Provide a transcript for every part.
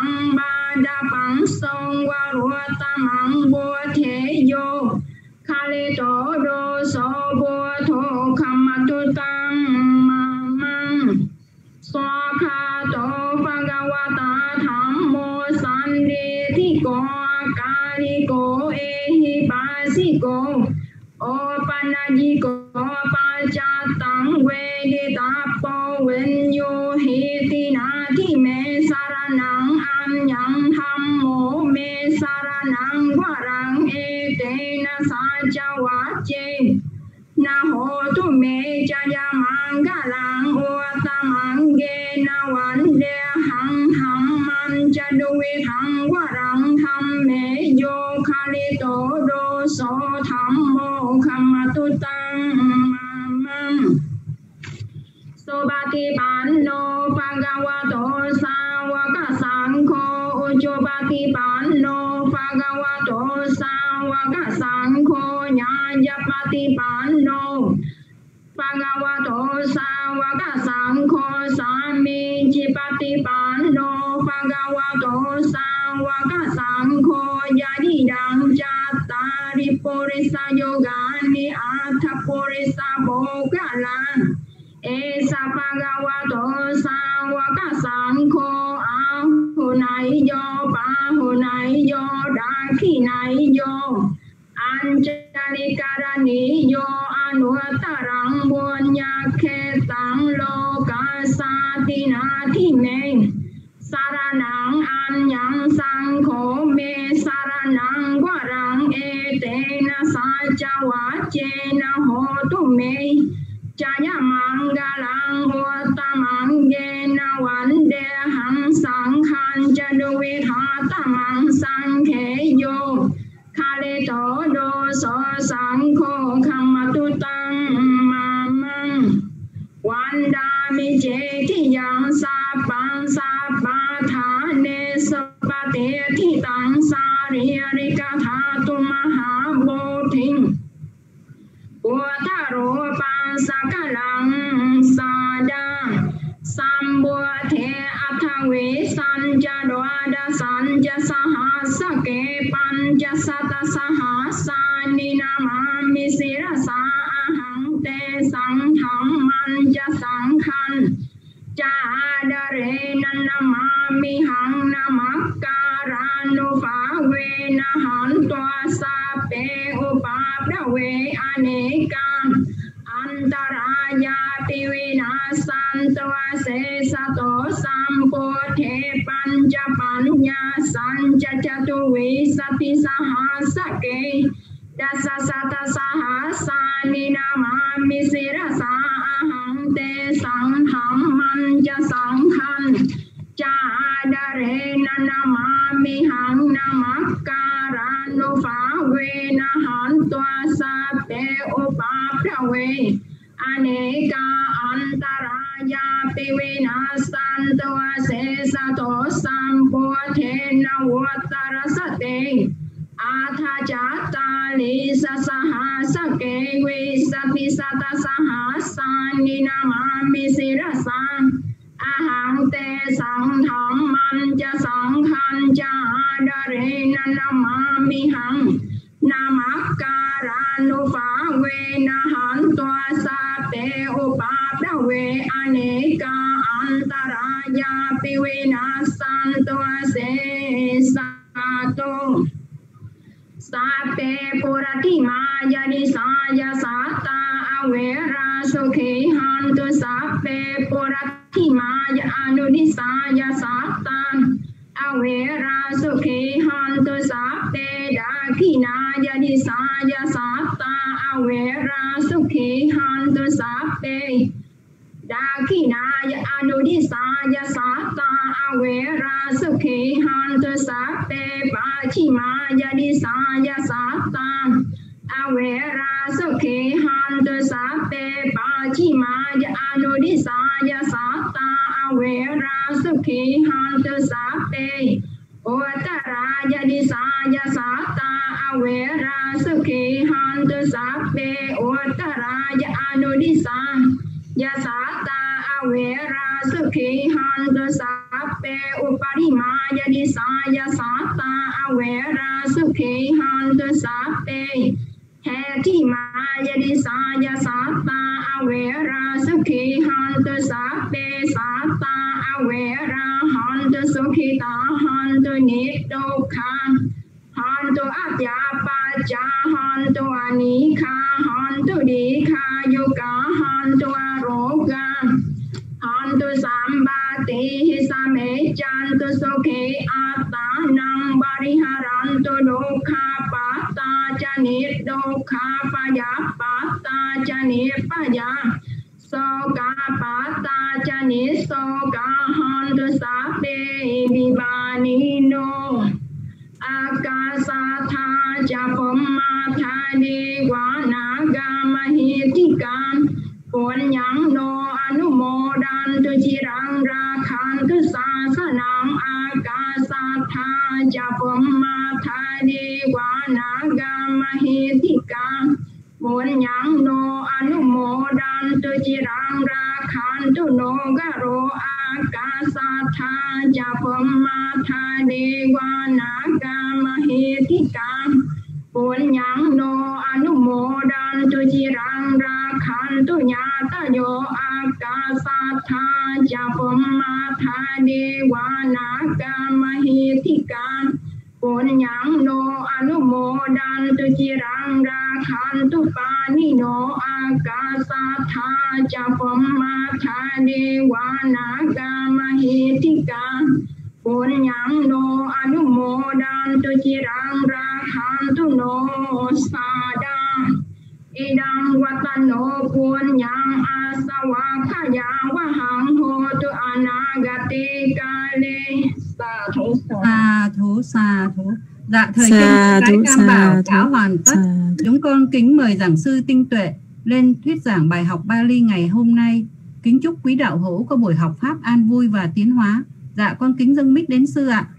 tăng ba đa bằng sông qua rùa tam măng bùa thế vô kha lê tổ đô sô bùa thô kham ma tu tăng ma măng xoa kha tổ pha ga wa ta tham mô san đê thi cô ca li cô e hi ba si cô ô pa na di cô pa cha tăng quê đi ta po wen yo hi ti na thi me saranang an yang tham mô me saranang varang e te na sa cha wa che na ho tu me cha ya mang ga lang o ta mang ge na wan de hang ham man cha du we thang varang tham me yo kha li to do so tham mô kham ma tu tăng ma mang so ba ti ban no pa ga wa to sa wa ka sang kho ucho ba ti ban no pa ga wa to sa wa ka sang kho nya ya pa ti ban no pa ga wa to sa wa ka sang kho sa mi chi pa ti ban no pa ga wa to sa wa ka sang kho ya di dang cha ta ri po ri sa yoga ni a tha po ri sa bo ka la e sa pa ga wa to sa wa ka sang kho a hu nai yo pa hu nai yo da khi nai yo an cha ni ka ra ni yo anu ta rang buon nya khe tang lo ka sa ti na thi me saranang an yang sang kho me saranang wa rang e te na sa cha wa che na ho tu me cha ya mang ga lang ho ta mang ge na wan de hang sang khan cha du we tha ta mang sang khe yo kha le to do so sang kho kham ma tu tăng ma mang wan da mi che thi yang sa pa tha ne sa pa te thi tăng sa ri ri ka tha tu ma ha bo thinh của ta ro pa sa ka lang sa da sam bua the atha we san cha đoa da san cha sa ha sa ke pan cha sa ta sa ha sa ni na ma mi si ra sa a hang te sang tham man cha sang khan cha da re na na ma mi hang na ma ka ra nu fa we na han toa sa pe u pa pra we ane ka antaraya ti we na san toa se sa to sam po the panja panya san cha cha tu we sa ti sa ha sa ke da sa sa ta sa ha sa ni na ma mi si ra sa a hang te sang tham man cha sang khan cha da re na na ma mi hang na ma ka ra nu fa we na han toa sa pe o pa pra we aneka antaraya pi we na san toa se sa to sam po the na wa ta ra sa te atha cha ta li sa sa ha sa ke we sa ti sa ta sa ha sa ni na ma mi si ra sa a hang te sang tham man cha sang khan cha da re na na ma mi hang na ma ka ra nu fa we na han toa sa pe o pa pra we aneka antaraya pi we na san toa se sa to sa pe purati ma ya ni sa ya sa ta awe ra so ke han to sa pe purati ma ya anu ni sa ya sa ta awe ra so ke han to sa pe da ki na ya ni sa ya sa ta awe ra so ke han to sa pe da ki na ya anu ni sa ya sa ta awe ra so ke han to sa pe pa chi ma ya ni sa ya sa ta awe ra so ke han to sa pe pa chi ma ya anu ni sa ya sa ta awe ra so ke han to sa pe o ta ra ya ni sa ya sa ta awe ra so ke han to sa pe o ta ra ya anu ni sa ya sa ta awe ra so ke han to sa pe uparimaya disaya sata avera sukhi hantu sape heti maya disaya sata avera sukhi hantu sape sata avera hantu sukhita hantu nidokha hantu atyapa hantu anika hantu dikha yoga hantu aroga hantu sambati same chantu sukhe atanam bariharantu dukha pata chanit dukha payapata chanit paya soka pata chanit soka hantu sape vivanino akasatha japammatha dewana mahitikan punyang no anumodantu chirang rakhantu sasanam akasatha japammatha dewana mahitikan punyang no anumodantu chirang rakhantu no garo akasatha japammatha dewana mahitikan punyang no anumodantu chirang rakhantu nyata yo akasatha japammatha dewana mahitikan punyang no anumodantu chirang rakhantu panino akasatha japammatha dewana mahitikan punyang no anumodantu chirang rakhantu no sada idang watano punyang asawakaya wahang hotu anagate kale sa thú. Dạ thời kinh Cái Cam Bảo đã hoàn tất. Chúng con kính mời giảng sư Tinh Tuệ lên thuyết giảng bài học Bali ngày hôm nay. Kính chúc quý đạo hữu có buổi học pháp an vui và tiến hóa. Dạ con kính dâng mic đến sư ạ.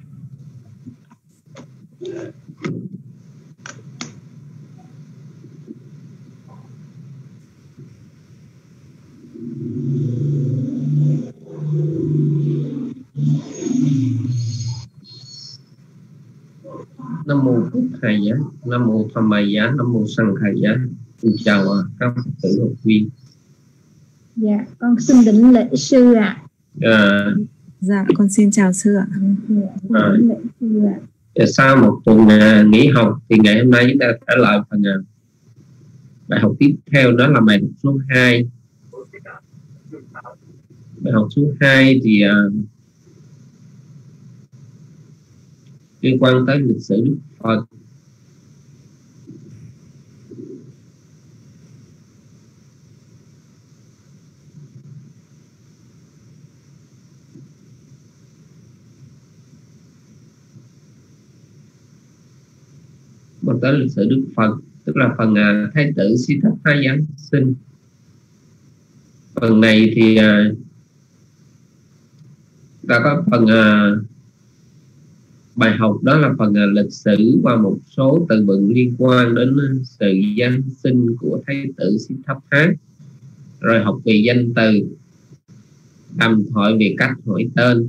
Nam mô Phật Thầy Giá, Nam mô Tham Mai Giá, Nam mô Sanh Thầy Giá. Chào các Phật tử học viên. Dạ, con xin đảnh lễ sư ạ. Dạ, con xin chào sư ạ. Sau một tuần nghỉ học thì ngày hôm nay chúng ta trở lại phần bài học tiếp theo, đó là bài học số 2. Bài học số 2 thì liên quan tới lịch sử Đức Phật. Còn tới lịch sử Đức Phật, tức là phần Thái tử Siddhartha Giáng sinh. Phần này thì đã có phần bài học, đó là phần lịch sử và một số từ vựng liên quan đến sự giáng sinh của Thái tử Siddhartha, rồi học về danh từ, đàm thoại về cách hỏi tên.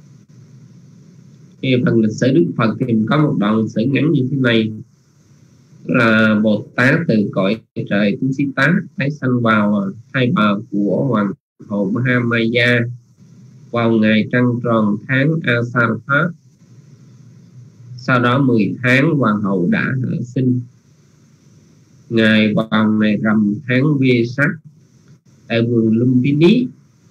Thì phần lịch sử Đức Phật thì mình có một đoạn lịch sử ngắn như thế này, là Bồ Tát từ cõi trời Tu Sĩ Tá tái sanh vào thai bào của hoàng hậu Mahamaya vào ngày trăng tròn tháng Asarha. Sau đó 10 tháng hoàng hậu đã sinh. Ngài vào ngày rằm tháng Vesak tại vườn Lumbini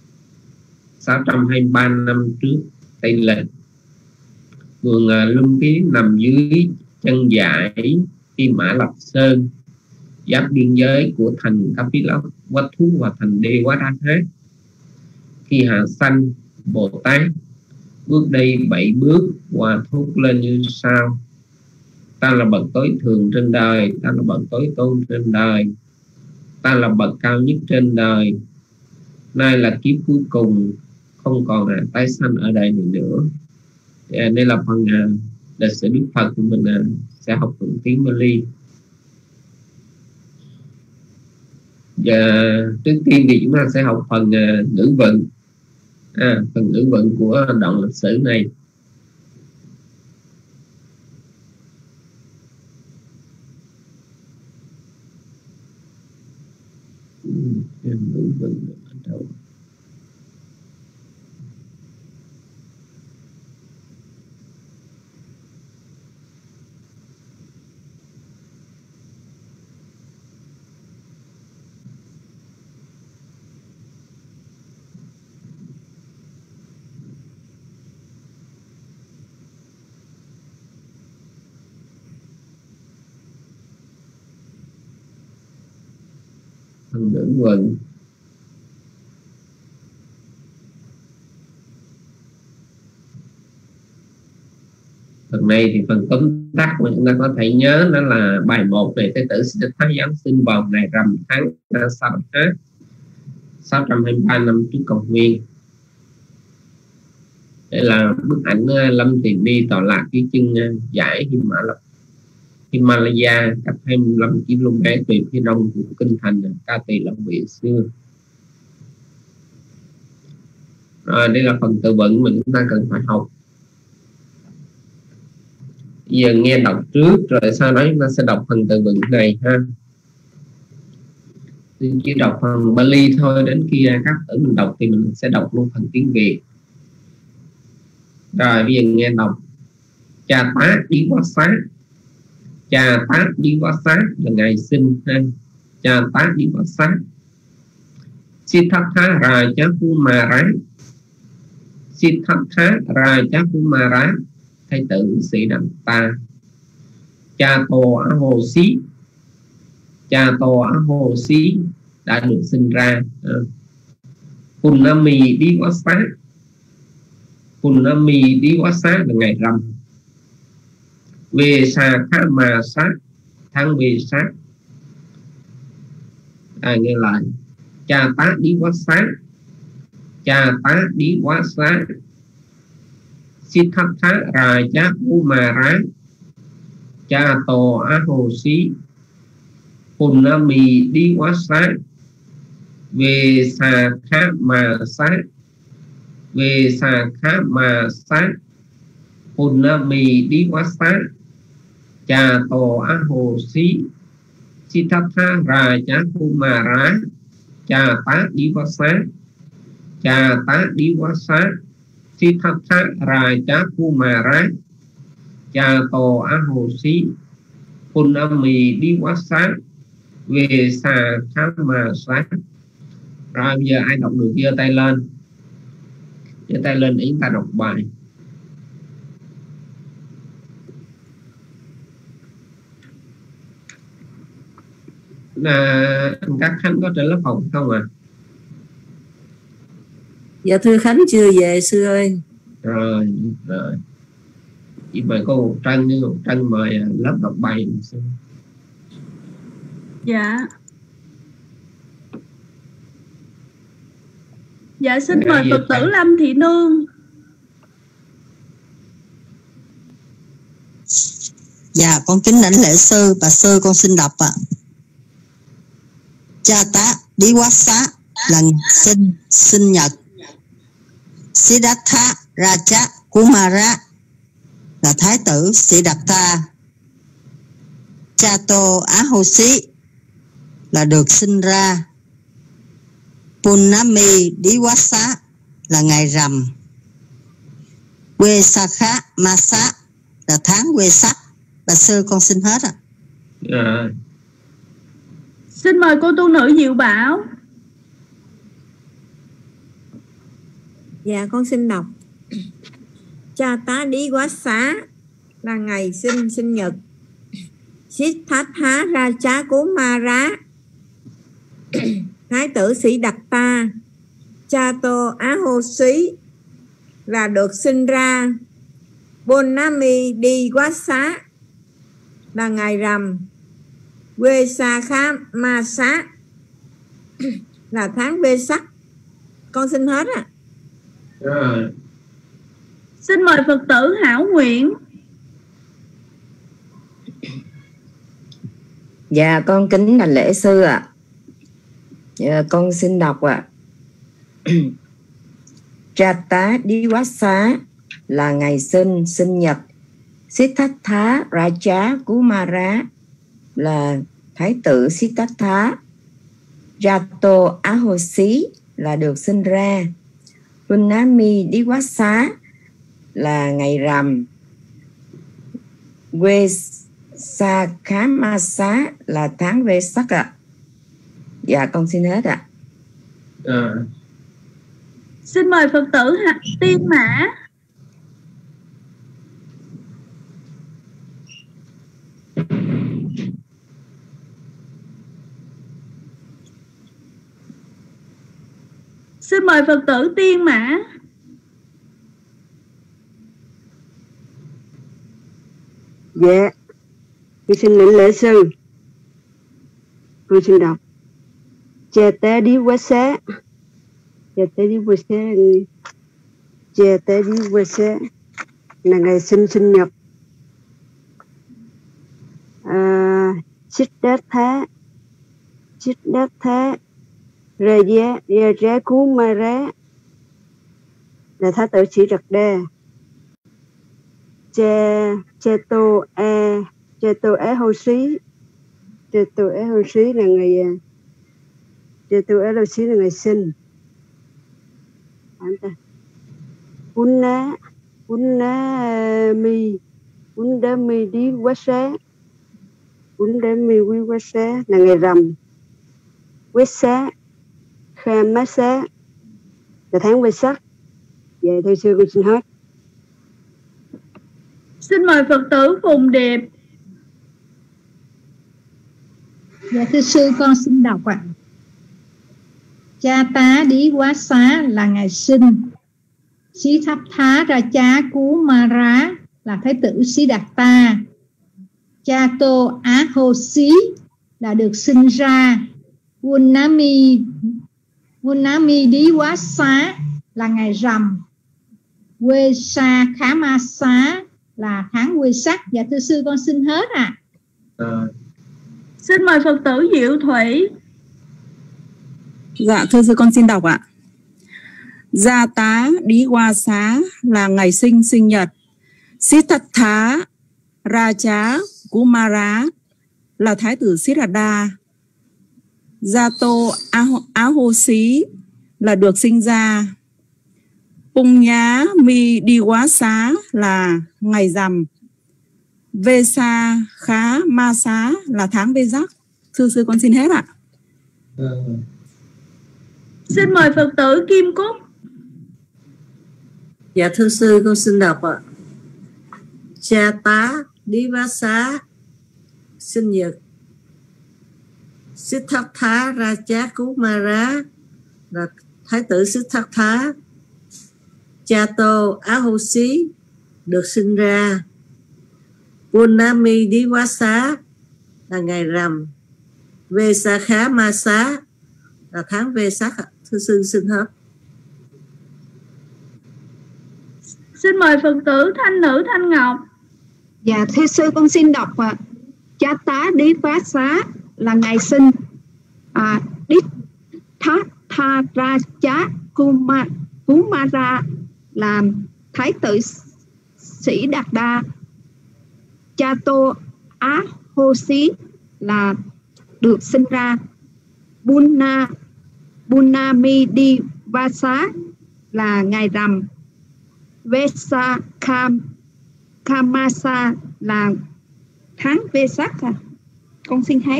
623 năm trước Tây Lịch. Vườn Lumbini nằm dưới chân dãy Phi Mã Lập Sơn, giáp biên giới của thành Kapilavatthu và thành Devadatta. Khi hạ sanh, Bồ Tát bước đi 7 bước và thốt lên như sau: ta là bậc tối thượng trên đời, ta là bậc tối tôn trên đời, ta là bậc cao nhất trên đời. Nay là kiếp cuối cùng, không còn tái sanh ở đời này nữa. Đây là phần lịch sử Đức Phật của mình sẽ học bằng tiếng Bali. Và trước tiên thì chúng ta sẽ học phần ngữ vựng. Phần ngữ vận của đoạn lịch sử này. Ngữ vận ở đâu? Phần ngữ vận phần này thì phần tóm tắt mà chúng ta có thể nhớ đó là bài 1 về Thái tử Siddhartha Giáng sinh vào ngày rằm tháng Sārathā 623 năm trước công nguyên. Đây là bức ảnh Lâm Tỳ Ni tọa lạc dưới chân dãy Himalaya cách 25 km về phía đông của kinh thành Ca Tỳ Long Viện xưa. Rồi đây là phần từ vựng mình chúng ta cần phải học. Bây giờ nghe đọc trước rồi sau đó chúng ta sẽ đọc phần từ vựng này ha. Mình chỉ đọc phần Bali thôi, đến khi các tử mình đọc thì mình sẽ đọc luôn phần tiếng Việt. Rồi bây giờ nghe đọc. Cha tá đi quá xá. Cha tá đi quá xá là ngày sinh ha. Cha tá đi quá xá. Siddhartha Raja Kumara. Siddhartha Raja Kumara Thái tử Siddhartha. Cha Tô Á Hồ Xí. Cha Tô Á Hồ Xí đã được sinh ra. Punami đi quá xá. Punami đi quá xá là ngày rằm. Về xà khá mà sát tháng về sát. Nghe lại. Cha tá đi quá xá. Cha tá đi quá xá. Siddhartha Raja Kumara Cha Tô Á Hồ Xí Punami đi quá xá. Về xà khá mà sát. Về xà khá mà sát. Punami đi quá xá. Cha Tô Á Hồ Xí Siddhartha Raja Kumara Cha tá đi quá xá. Cha tá đi quá xá. Siddhartha Raja Kumara Cha Tô Á Hồ Xí Punami đi quá xá. Về xà khá mà sát. Rồi bây giờ ai đọc được giơ tay lên. Giơ tay lên để chúng ta đọc bài. Các Khánh có trên lớp học không ạ? Dạ thưa Khánh chưa về sư ơi. Rồi chị mời cô Trân với cô Trân mời lớp đọc bài. Dạ xin mời Phật tử Lâm Thị Nương. Dạ con kính lãnh lễ sư. Bà sư con xin đọc ạ. Cha tá đi quá xá là sinh nhật. Siddhartha Raja Kumara là thái tử Siddhartha. Cha Tô Á Hồ Xí là được sinh ra. Punami đi quá xá là ngày rằm. Quê sa khá ma xá là tháng quê sắc. Bà sư con xin hết ạ. Xin mời cô tu nữ Diệu Bảo. Dạ con xin đọc. Cha tá đi quá xá là ngày sinh nhật. Siddhartha Raja Kumara thái tử Siddhartha. Cha Tô Á Hồ Xí là được sinh ra. Punami đi quá xá là ngày rằm. Quê sa khá ma xá là tháng bê sắc. Con xin hết ạ. Xin mời Phật tử Hảo Nguyện. Dạ con kính đảnh lễ sư ạ. Dạ, con xin đọc ạ. Jata Diwasa là ngày sinh nhật. Siddhartha Raja Kumara là thái tử Siddhartha. Jato Ahosi là được sinh ra. Punami Diwasa là ngày rằm. Vesakhamasa là tháng Vesak ạ. Dạ con xin hết ạ. Xin mời Phật tử Tiên Mã. Xin mời Phật tử Tiên Mã. Dạ, tôi xin lĩnh lễ sư. Tôi xin đọc. Jata Diwasa. Jata Diwasa là ngày sinh nhật. Siddhartha Raja Kumara là thái tử Sĩ Đạt Đa. Chato Ahosi là ngày sinh. Undami Diwasa là ngày rằm. Vesakhamasa là tháng Vesak. Dạ thưa sư con xin hết. Xin mời Phật tử Phùng Điệp. Dạ thưa sư con xin đọc ạ. Jata Diwasa là ngày sinh. Siddhartha Raja Kumara là thái tử Siddhartha. Jato Ahosi là được sinh ra. Punami Diwasa là ngày rằm. Vesakhamasa là tháng Vesak. Dạ thưa sư con xin hết ạ. Xin mời Phật tử Diệu Thủy. Dạ thưa sư con xin đọc ạ. Jata Diwasa là ngày sinh nhật. Siddhartha Raja Kumara là thái tử Siddhartha. Jato Ahosi là được sinh ra. Punyami Diwasa là ngày rằm. Vesakhamasa là tháng Vesak. Thưa sư con xin hết ạ. Xin mời Phật tử Kim Cúc. Dạ thưa sư con xin đọc ạ. Jata Diwasa sinh nhật. Siddhartha Raja Kumara là thái tử Siddhartha. Jato Ahosi được sinh ra. Punami Diwasa là ngày rằm. Vesakhamasa là tháng Vesak. Thưa sư xin hết. Xin mời Phật tử Thanh Nữ Thanh Ngọc. Dạ thưa sư con xin đọc ạ. Jata Diwasa là ngày sinh. Siddhartha Raja Kumara là thái tử Sĩ Đạt Đa. Jato Ahosi là được sinh ra. Punami Diwasa là ngày rằm. Vesakhamasa là tháng Vesak. Con xin hết.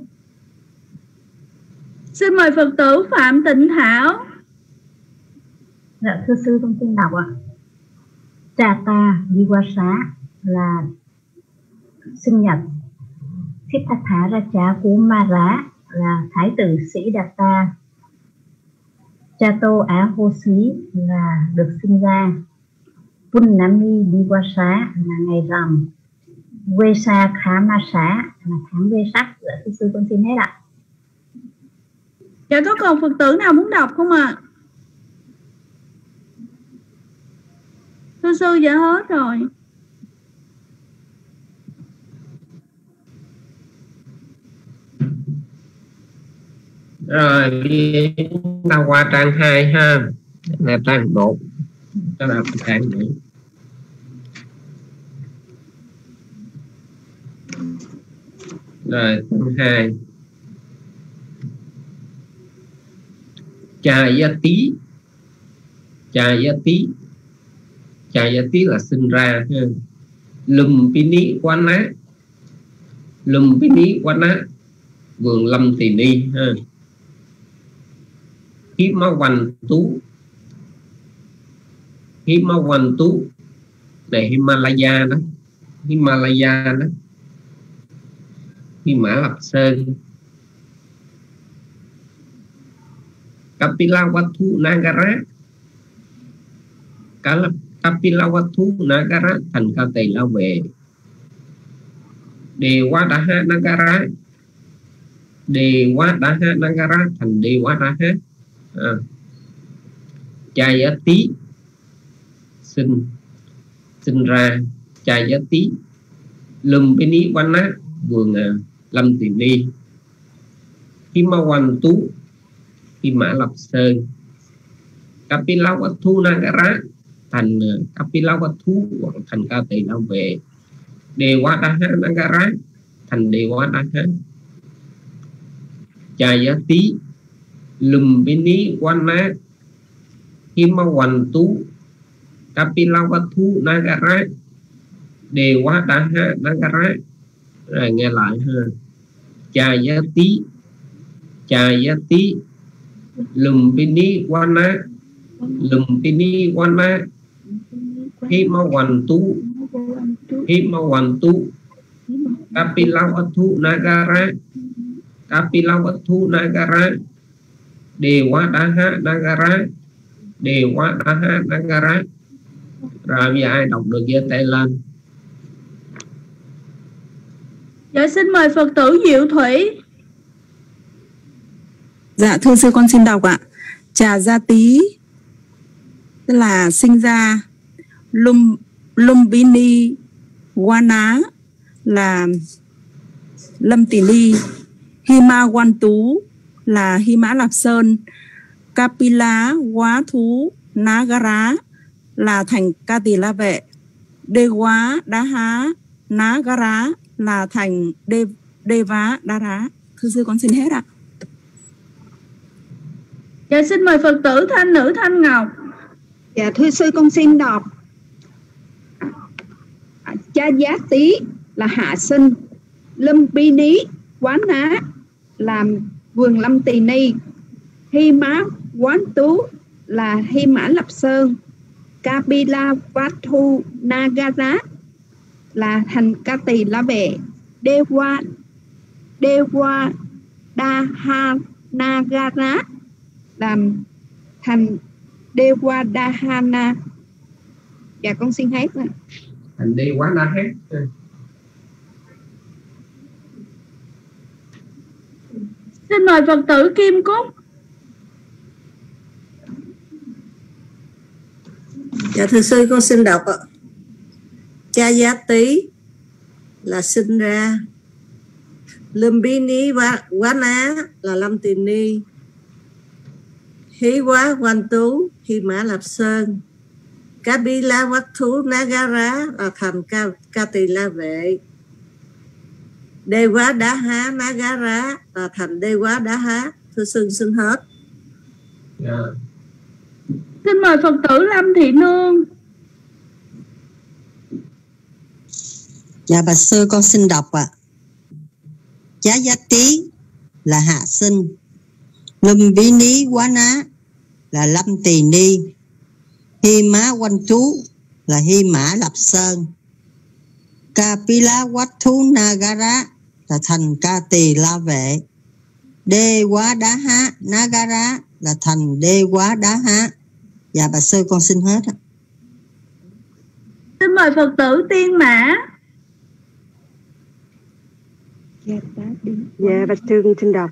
Xin mời Phật tử Phạm Tịnh Thảo. Dạ thưa sư con xin đọc ạ. Jata Diwasa là sinh nhật. Siddhartha Raja Kumara là thái tử Sĩ Đạt Đa. Jato Ahosi là được sinh ra. Punami Diwasa là ngày rằm. Vesakhamasa là tháng Vesak. Dạ thưa sư con xin hết ạ. Dạ có còn Phật tử nào muốn đọc không ạ? Thưa sư dạ hết rồi. Rồi đi ta qua trang 2 ha. Là trang 1. đó là tháng nữa. Rồi tháng 2 Chà Gia Tí. Chà Gia Tí, Chà Gia Tí là sinh ra. Lumpini Wana, Lumpini Wana, vườn lâm tỳ ni. Himawantu, Himawantu này Himalaya đó, Himalaya đó, Hy Mã Lạp Sơn. Kapilawathu Nagara, Kapilawathu Nagara thành Ca Tỳ La Vệ. Devadaha Nagara, Devadaha Nagara thành Devadaha. Chayati sinh ra. Chayati Lumpini Wana vườn lâm tỳ ni. Himawantu Hy Mã Lạp Sơn. Kapilawathu Nagara thành Kapilawathu hoặc thành Ca Tỳ La Vệ. Devadaha Nagara thành Devadaha. Chayati Lumpini Wana Himawantu Kapilawathu Nagara Devadaha Nagara. Rồi nghe lại ha. Chayati, Chayati Lumpini Wana, Lumpini Wana Himawantu, Himawantu Kapilawathu Nagara, Kapilawathu Nagara Devadaha Nagara, Devadaha Nagara. Rồi bây giờ ai đọc được giơ tay lên. Dạ xin mời Phật tử Diệu Thủy. Dạ thưa sư con xin đọc ạ. Chà Gia Tí tức là sinh ra. Lumpini Wana là lâm tỳ ni. Himawantu là Hy Mã Lạp Sơn. Kapilawathu Nagara là thành Ca Tỳ La Vệ. Devadaha Nagara là thành Devadaha. Thưa sư con xin hết ạ. Dạ xin mời Phật tử Thanh Nữ Thanh Ngọc. Dạ thưa sư con xin đọc. Cha Giá Tí là hạ sinh. Lumpini Wana là vườn lâm tỳ ni. Himawantu là Hy Mã Lạp Sơn. Kapilawathu Nagara là thành Ca Tỳ La Vệ. Devadaha Nagara làm thành Devadahana. Dạ con xin hết. Thành Devadaha. Xin mời Phật tử Kim Cúc. Dạ thưa sư con xin đọc ạ. Cha Giá Tí là sinh ra. Lumpini Wana là lâm tỳ ni. Himawantu Hy Mã Lạp Sơn. Kapilawathu Nagara là thành Ca Tỳ La Vệ. Devadaha Nagara là thành Devadaha. Thưa sư xin hết. Xin mời Phật tử Lâm Thị Nương. Dạ bạch sư con xin đọc ạ. Chá Giá Tí là hạ sinh. Lumpini Wana là lâm tỳ ni. Himawantu là Hy Mã Lạp Sơn. Kapilawathu Nagara là thành Ca Tỳ La Vệ. Devadaha Nagara là thành Devadaha. Dạ bà sư con xin hết. Xin mời Phật tử Tiên Mã. Dạ bạch sư con xin đọc.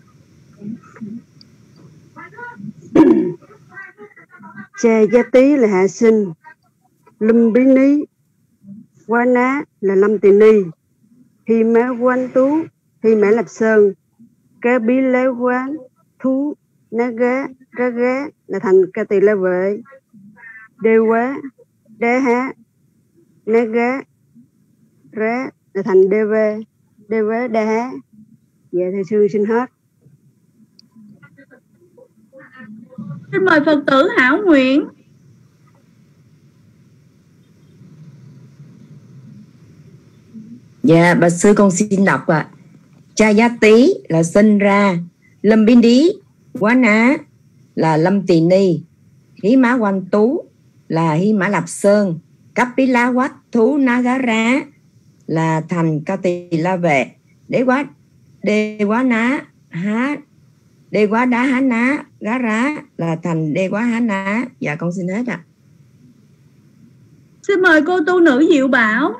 Cha Giá Tí là hạ sinh. Lumpini Wana là lâm tỳ ni. Himawantu Hy Mã Lạp Sơn. Kapilawathu Nagara là thành Ca Tỳ La Vệ. Dewa Daha Naga Ra là thành Deva Daha. Dạ thầy sư xin hết. Xin mời Phật tử Hảo Nguyễn. Dạ, bạch sư con xin đọc ạ. Cha Giá Tý là sinh ra, Lâm Biến Đí Quá Ná là Lâm Tỳ Ni, Hí Mã Quanh Tú là Hí Mã Lạp Sơn, Cấp Bí Lá Quách Thú Ná Gá Rá là thành Ca Tỳ La Vệ, Đế Quá Ná Há, Đế Quá Đá Há Ná Gá Rá là thành Đế Quá Há Ná. Dạ con xin hết ạ. Xin mời cô tu nữ Diệu Bảo.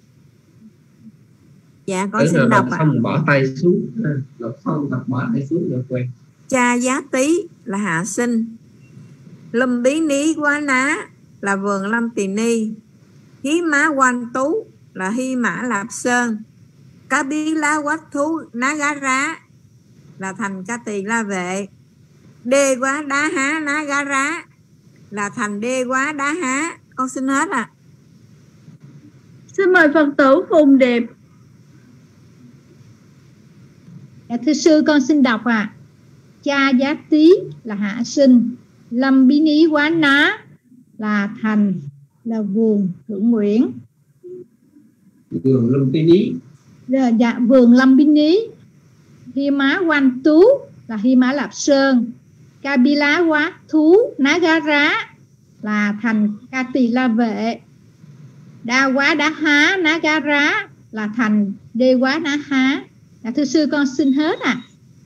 Dạ con xin đọc ạ. Xong bỏ tay xuống, đọc xong đọc bỏ tay xuống được quen. Cha Giá Tý là hạ sinh, Lâm Bí Ní Quá Ná là vườn Lâm Tỳ Ni, Hí Mã Quanh Tú là Hy Mã Lạp Sơn, Cá Bí Lá Quách Thú Ná Gá Rá là thành Ca Tỳ La Vệ, Đê Quá Đá Há Ná Gá Rá là thành Đê Quá Đá Há. Con xin hết ạ. Xin mời Phật tử Phùng Điệp. Dạ, thưa sư con xin đọc ạ. Cha Giá Tý là hạ sinh, Lâm Bí Ní Quá Ná là thành là vườn Thượng Nguyễn. Vườn Lâm Bí Ní. Dạ, vườn Lâm Bí Ní. Hy Mã Quanh Tú là Hy Mã Lạp Sơn, Ca Bí Lá Quá Thú Ná Gá Rá là thành Ca Tỳ La Vệ, Đa Quá Đá Há Ná Gá Rá là thành Đê Quá Đá Há. Dạ, thưa sư con xin hết ạ.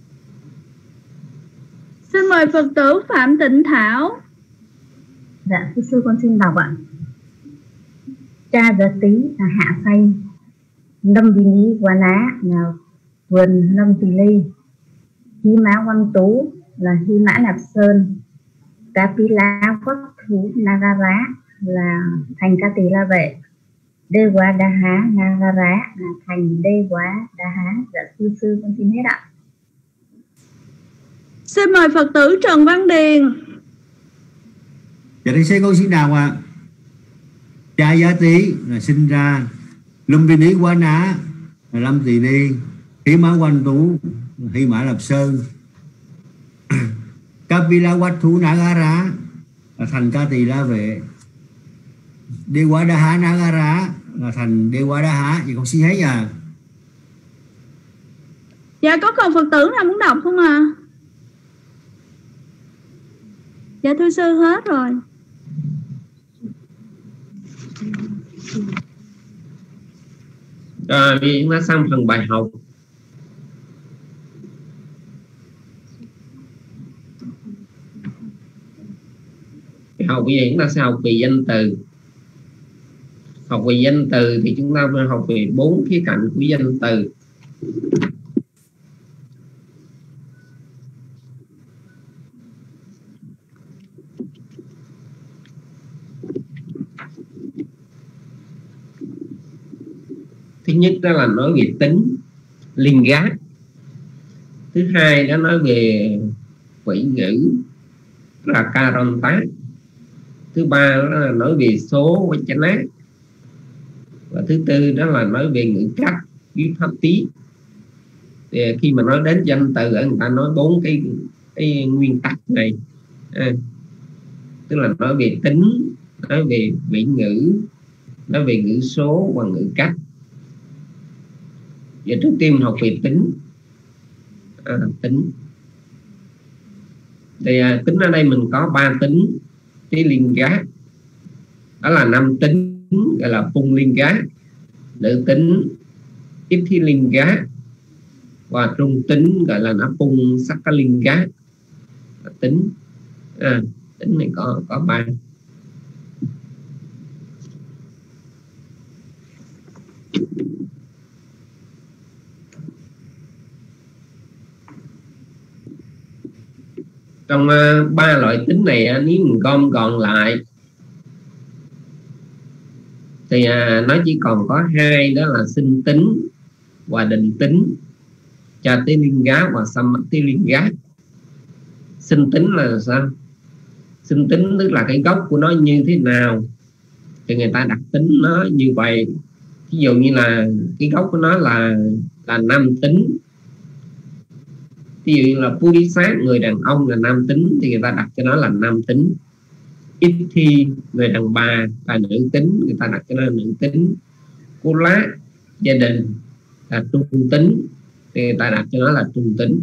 Xin mời Phật tử Phạm Tịnh Thảo. Dạ thưa sư con xin đọc ạ. Cha Giá Tý là hạ say, Lâm Bí Ní Quá Ná là vườn Lâm Tỳ Ni, Hí Mã Quanh Tú là Hí Mã Lạp Sơn, Cá Bí Lá Quách Thú Ná Gá Rá là thành Ca Tỳ La Vệ, Đê Quá Đá Há Ná Gá Rá là thành Đê Quá Đá Há. Dạ sư con xin hết ạ. Xin mời Phật tử Trần Văn Điền. Dạ thưa sư con xin đọc ạ. Cha Giá Tý là sinh ra, Lâm Bí Ní Quá Ná là Lâm Tỳ Ni, Hí Mã Quanh Tú là Hí Mã Lạp Sơn, Cá Bí Lá Quách Thú Ná Gá Rá là thành Ca Tỳ La Vệ, Đê Quá Đá Há Ná Gá Rá là thành Đê Quá Đá Há. Vậy con xin hết à. Dạ có còn Phật tử nào muốn đọc không ạ? Dạ thưa sư hết rồi. Rồi chúng ta sang phần bài học. Bài học bây giờ chúng ta sẽ học về danh từ. Học về danh từ thì chúng ta phải học về 4 khía cạnh của danh từ. Thứ nhất đó là nói về tính, liên gác. Thứ hai đó nói về vĩ ngữ, là Karanta. Thứ ba đó là nói về số Vachana. Và thứ tư đó là nói về ngữ cách, viết pháp tí. Thì khi mà nói đến danh từ người ta nói 4 cái nguyên tắc này. Tức là nói về tính, nói về vĩ ngữ, nói về ngữ số và ngữ cách. Giờ trước tiên mình học về tính. Tính thì tính ở đây mình có 3 tính cái liên gác, đó là nam tính gọi là phung liên gác, nữ tính ít thi liên gác, và trung tính gọi là nó phung sắc cái liên gác. Tính tính này có 3. Trong 3 loại tính này nếu mình gom gọn lại thì nó chỉ còn có 2, đó là sinh tính và định tính, Chati Linga và Samati Linga. Sinh tính là sao? Sinh tính tức là cái gốc của nó như thế nào thì người ta đặt tính nó như vậy. Ví dụ như là cái gốc của nó là nam tính. Ví dụ như là Purisat, người đàn ông là nam tính thì người ta đặt cho nó là nam tính. Ithi, người đàn bà là nữ tính, người ta đặt cho nó là nữ tính. Kula, gia đình là trung tính thì người ta đặt cho nó là trung tính.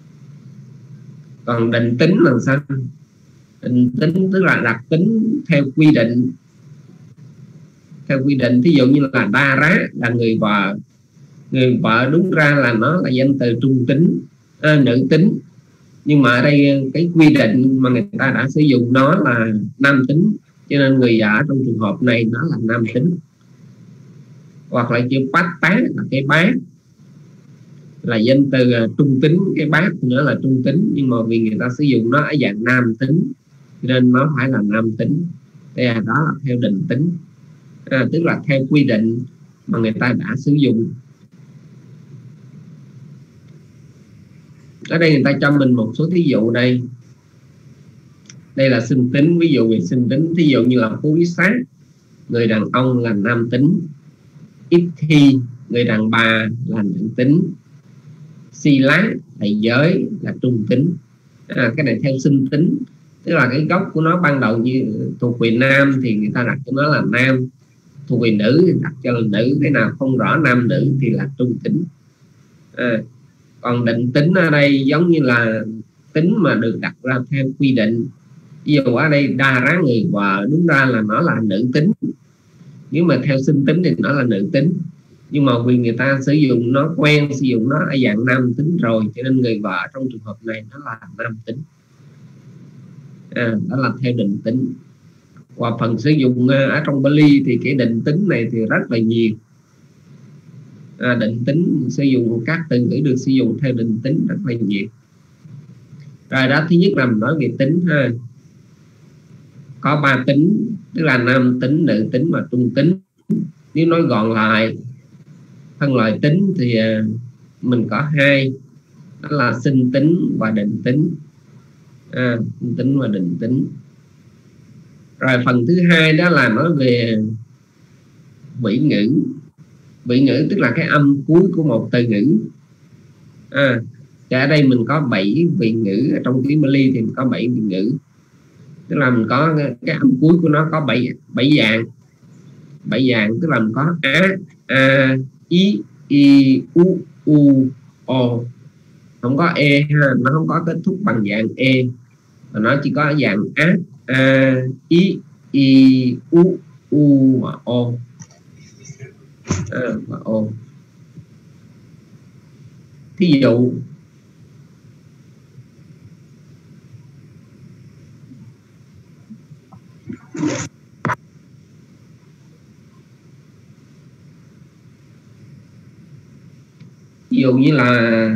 Còn định tính là sao? Định tính tức là đặt tính theo quy định. Theo quy định, thí dụ như là đa rá là người vợ. Người vợ đúng ra là nó là danh từ trung tính, nữ tính. Nhưng mà ở đây cái quy định mà người ta đã sử dụng nó là nam tính, cho nên người vợ trong trường hợp này nó là nam tính. Hoặc là chữ bát tá là cái bát, là danh từ trung tính, cái bát nữa là trung tính, nhưng mà vì người ta sử dụng nó ở dạng nam tính nên nó phải là nam tính. Đây là đó là theo định tính, tức là theo quy định mà người ta đã sử dụng. Ở đây người ta cho mình một số thí dụ đây. Đây là sinh tính, ví dụ về sinh tính, thí dụ như là Purisat, người đàn ông là nam tính. Ithi, người đàn bà là nữ tính. Sila, thầy giới là trung tính. Cái này theo sinh tính, tức là cái gốc của nó ban đầu như thuộc về nam thì người ta đặt cho nó là nam, thuộc về nữ thì đặt cho là nữ. Cái nào không rõ nam nữ thì là trung tính. Còn định tính ở đây giống như là tính mà được đặt ra theo quy định. Ví dụ ở đây đa rá người vợ, đúng ra là nó là nữ tính, nếu mà theo sinh tính thì nó là nữ tính. Nhưng mà vì người ta sử dụng nó, quen sử dụng nó ở dạng nam tính rồi, cho nên người vợ trong trường hợp này nó là nam tính. Đó là theo định tính. Và phần sử dụng ở trong Bali thì cái định tính này thì rất là nhiều. Định tính sử dụng các từ ngữ được sử dụng theo định tính rất là nhiều. Rồi đó, thứ nhất là mình nói về tính ha. Có 3 tính, tức là nam tính, nữ tính và trung tính. Nếu nói gọn lại phân loại tính thì mình có 2, đó là sinh tính và định tính. Sinh tính và định tính. Rồi phần thứ 2 đó là nói về vĩ ngữ. Vĩ ngữ tức là cái âm cuối của một từ ngữ. Thì ở đây mình có 7 vị ngữ. Ở trong tiếng Bali thì mình có 7 vị ngữ, tức là mình có cái âm cuối của nó có 7 dạng. 7 dạng tức là mình có a, i, u, o. Không có e ha, nó không có kết thúc bằng dạng e, mà nó chỉ có dạng a, i, u và o. Và o. Thí dụ như là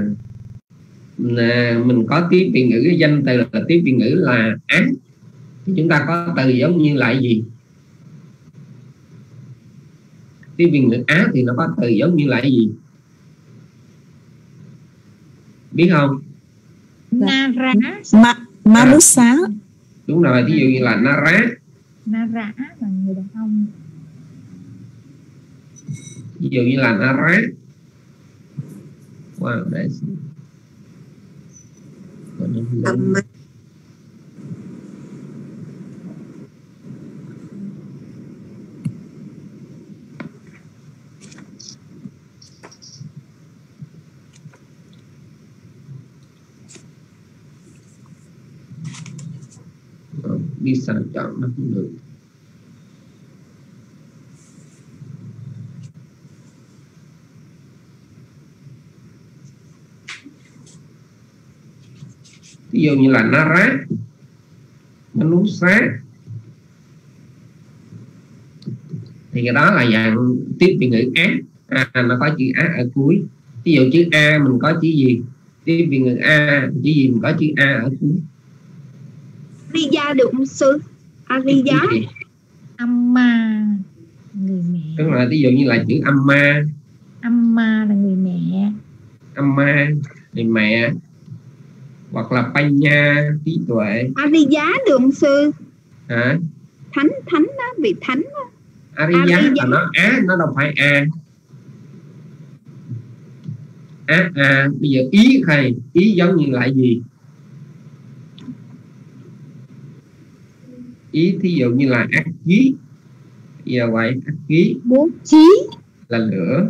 mình có tiếp vị ngữ, cái danh từ là tiếp vị ngữ là ác, thì chúng ta có từ giống như là gì? Tiếp vị ngữ ác thì nó có từ giống như là gì? Biết không? Nara. Marusa. Đúng rồi, ví dụ như là Nara. Nara là người đàn ông. Ví dụ như là Nara. Wow, đấy. Đi sang chọn nó không được. Ví dụ như là Nara, Manusa thì cái đó là dạng tiếp vị ngữ ác. Nó có chữ ác ở cuối. Ví dụ chữ A mình có chữ gì? Tiếp vị ngữ A, chữ gì mình có chữ A ở cuối? Ariya được không sư? Ariya. Amma, người mẹ. Tức là ví dụ như là chữ Amma. Amma là người mẹ. Amma, người mẹ. hoặc là Panya, trí tuệ. Ariya được không sư? Hả? Thánh đó, vị thánh đó. Ariya là nó nó đâu phải bây giờ ý thầy, ý giống như là gì? Ý thí dụ như là ác khí, giờ vậy ác khí, bố trí là lửa,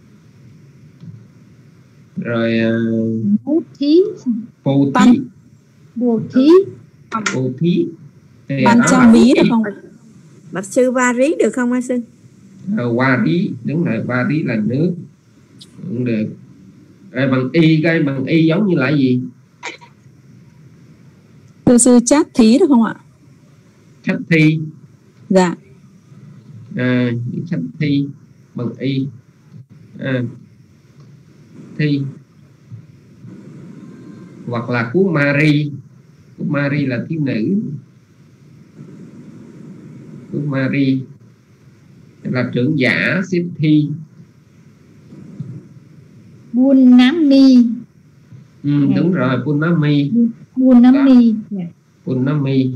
rồi bố thí, bố thí, bố thí, bố thí, ban trang bí được không? Bạch sư Vari được không sư? Vari, đúng rồi, Vari là nước cũng được. Rồi bằng y, cái bằng y giống như là gì? Sư chát thí được không ạ? Chát thi. Dạ. Chát thi bằng y. Thi. Hoặc là Kumari. Kumari là thiếu nữ. Kumari là trưởng giả, xếp thi. Punami. Đúng rồi, Punami. Punami. Punami.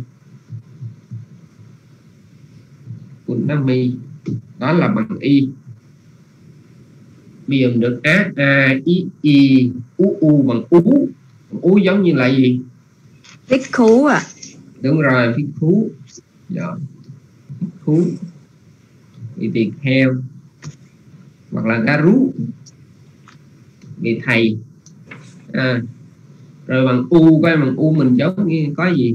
Punami. Đó là bằng y. Bây giờ mình được i, u bằng ú. Ú giống như là gì? Bhikkhu à? Đúng rồi, bhikkhu. Rồi. Bhikkhu. Vị tỳ kheo. Hoặc là garu, vị thầy. Rồi bằng u, cái bằng u mình giống như có gì?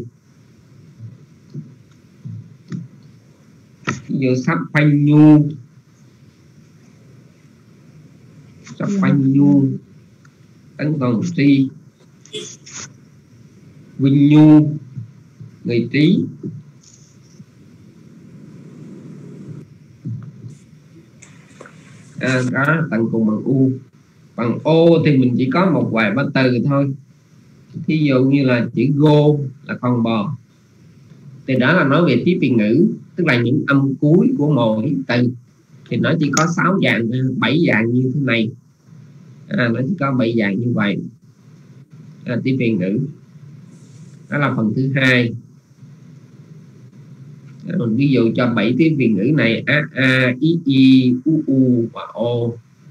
Ví dụ sắp phanh nhu, sắp phanh nhu, tấn toàn tri, vinh nhu, người trí. Đó, tận cùng bằng u. Bằng ô thì mình chỉ có một vài ba từ thôi. Thí dụ như là chữ go là con bò, thì đó là nói về tiếp biệt ngữ, tức là những âm cuối của mỗi từ thì nó chỉ có 6 dạng, 7 dạng như thế này. Nó chỉ có 7 dạng như vậy. Tiếp biệt ngữ đó là phần thứ hai. Mình ví dụ cho 7 tiếp biệt ngữ này: i, u và o.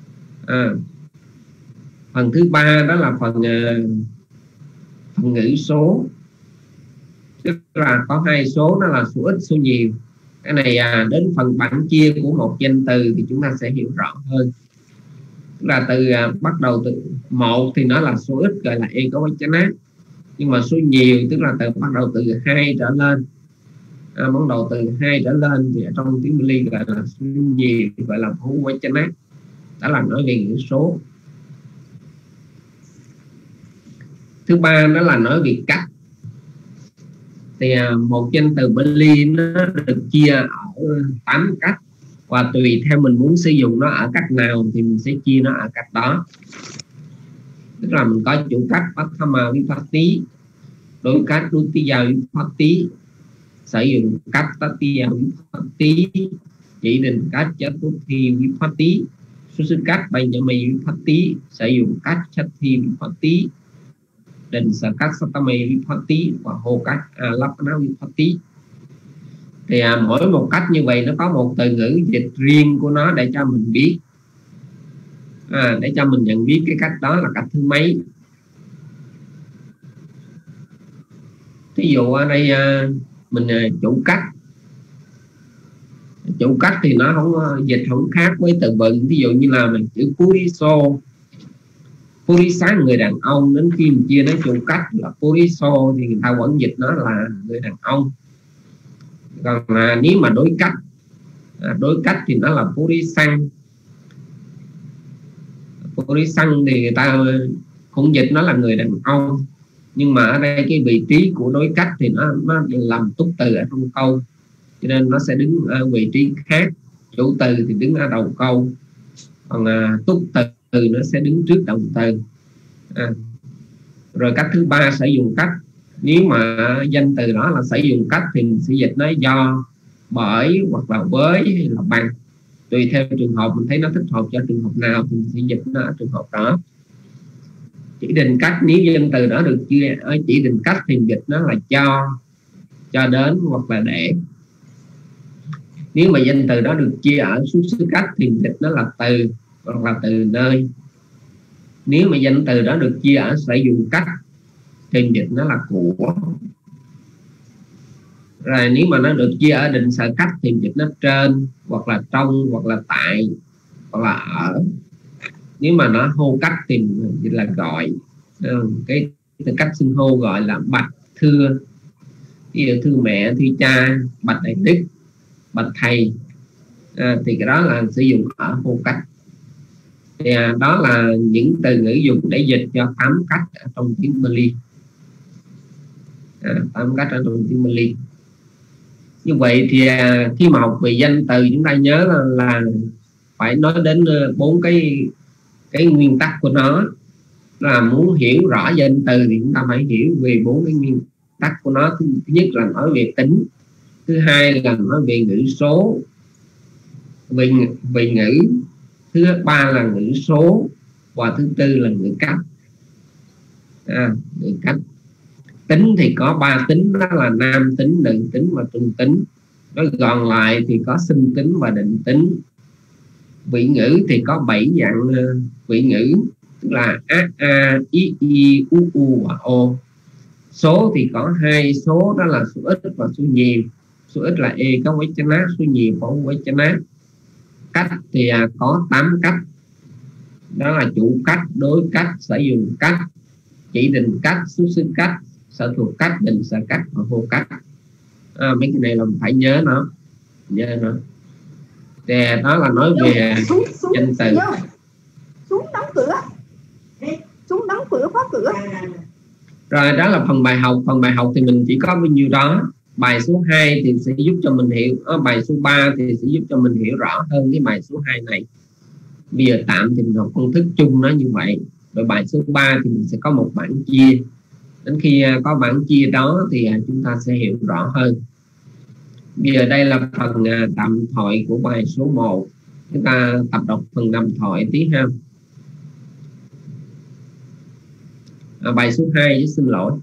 Phần thứ ba đó là phần ngữ số, tức là có 2 số, đó là số ít số nhiều. Cái này đến phần bản chia của một danh từ thì chúng ta sẽ hiểu rõ hơn. Tức là từ bắt đầu từ 1 thì nó là số ít, gọi là ekavachana. Nhưng mà số nhiều tức là bắt đầu từ 2 trở lên. Bắt đầu từ 2 trở lên thì ở trong tiếng Pali gọi là số nhiều, gọi là bahuvachana. Đó là nói về ngữ số. Thứ ba đó là nói về cách. Thì một danh từ Pali nó được chia ở 8 cách, và tùy theo mình muốn sử dụng nó ở cách nào thì mình sẽ chia nó ở cách đó. Tức là mình có chủ cách Pathama Vipatti, đối cách Dutiya Vipatti, sử dụng cách Tatiya Vipatti, chỉ định cách Chatuthi Vipatti, xuất xứ cách Banyami Vipatti, sử dụng cách Chathi Vipatti, định sở cách Satame Vipatti và hồ cách Alapana Vipatti. Thì mỗi một cách như vậy nó có một từ ngữ dịch riêng của nó để cho mình biết, để cho mình nhận biết cái cách đó là cách thứ mấy. Ví dụ ở đây mình chủ cách thì nó không dịch không khác với từ vựng. Ví dụ như là mình chữ Puriso, Purisa người đàn ông, đến khi mình chia nó chủ cách là Puriso thì người ta vẫn dịch nó là người đàn ông. Còn nếu mà đối cách thì nó là Purisang. Purisang thì người ta cũng dịch nó là người đàn ông, nhưng mà ở đây cái vị trí của đối cách thì nó làm túc từ ở trong câu, cho nên nó sẽ đứng ở vị trí khác. Chủ từ thì đứng ở đầu câu, còn túc từ nó sẽ đứng trước động từ. Rồi cách thứ ba sử dụng cách. Nếu mà danh từ đó là sử dụng cách thì mình sẽ dịch nó do, bởi, hoặc là với, hay là bằng. Tùy theo trường hợp mình thấy nó thích hợp cho trường hợp nào thì mình sẽ dịch nó ở trường hợp đó. Chỉ định cách, nếu danh từ đó được chia ở chỉ định cách thì dịch nó là cho đến hoặc là để. Nếu mà danh từ đó được chia ở xuất xứ cách thì dịch nó là từ hoặc là từ nơi. Nếu mà danh từ đó được chia ở sử dụng cách thì dịch nó là của. Rồi nếu mà nó được chia ở định sở cách thì dịch nó trên hoặc là trong hoặc là tại hoặc là ở. Nếu mà nó hô cách thì dịch là gọi. Cái cách xưng hô gọi là bạch, thưa, ví dụ thưa mẹ, thưa cha, bạch đại đức, bạch thầy, thì cái đó là sử dụng ở hô cách. Thì đó là những từ ngữ dùng để dịch cho 8 cách ở trong tiếng Pali. 8 cách ở trong tiếng Pali. Như vậy thì khi mà học về danh từ chúng ta nhớ là phải nói đến 4 cái nguyên tắc của nó. Là muốn hiểu rõ danh từ thì chúng ta phải hiểu về 4 cái nguyên tắc của nó. Thứ nhất là nói về tính, thứ hai là nói về ngữ số, về ngữ, thứ ba là ngữ số, và thứ tư là ngữ cách. Ngữ cách. Tính thì có 3 tính, đó là nam tính, nữ tính và trung tính. Nói gọn lại thì có sinh tính và định tính. Vị ngữ thì có 7 dạng vị ngữ, tức là a, i, u và o. Số thì có 2 số, đó là số ít và số nhiều. Số ít là e có vechana, số nhiều có vechana. Cách thì có 8 cách, đó là chủ cách, đối cách, sử dụng cách, chỉ định cách, xuất xứ cách, sở thuộc cách, định sở cách và hô cách. Mấy cái này là mình phải nhớ nó. Thì đó là nói về danh từ. Xuống đóng cửa, xuống đóng cửa, khóa cửa. Rồi đó là phần bài học. Phần bài học thì mình chỉ có bao nhiêu đó. Bài số 2 thì sẽ giúp cho mình hiểu, bài số 3 thì sẽ giúp cho mình hiểu rõ hơn cái bài số 2 này. Bây giờ tạm thì mình học công thức chung nó như vậy. Rồi bài số 3 thì mình sẽ có một bảng chia. Đến khi có bảng chia đó thì chúng ta sẽ hiểu rõ hơn. Bây giờ đây là phần đàm thoại của bài số 1. Chúng ta tập đọc phần đàm thoại tí ha. Bài số 2, xin lỗi.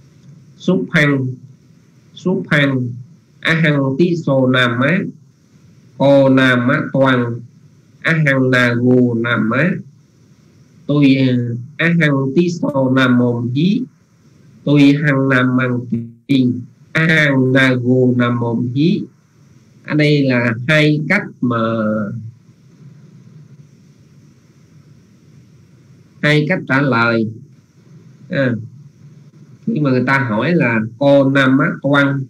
Súp hăng ahang tiso nama cô nama toàn ahang nagu nama tôi ahang tiso namom hí tôi hằng nam mang kinh ahang nagu namom hí. Ở đây là 2 cách mà 2 cách trả lời. Khi mà người ta hỏi là cô nam mắt toan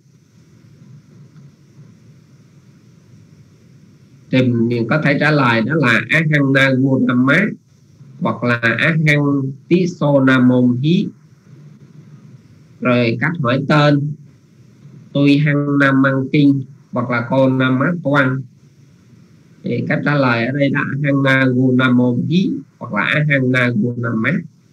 thì mình có thể trả lời đó là ahang nagu namá hoặc là ahang tiso namom hí. Rồi cách hỏi tên tôi hăng nam mang kinh hoặc là cô nam mắt toan, thì cách trả lời ở đây là ahang nagu namom hí hoặc là ahang nagu namá.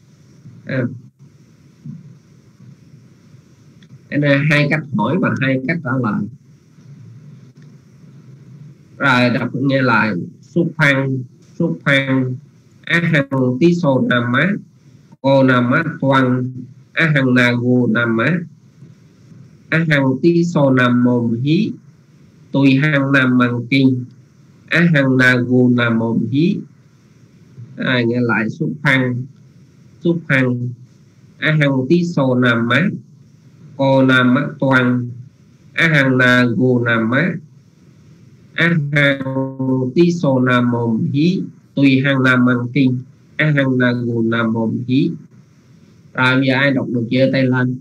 Nên 2 cách hỏi và 2 cách trả lời. Rồi đọc nghe lại. Súp hăng ahang tiso nama cô nama toan ahang nagu nama ahang tiso namom hí tôi hang nam mang kinh ahang nagu namom hí. Nghe lại. Súp hăng ahang tiso nama cô nam mắt toàn ahang nagu nama ahang tiso namom hí tùy hang nam mang kinh ahang nagu namom hí. Rồi bây giờ ai đọc được giơ tay lên.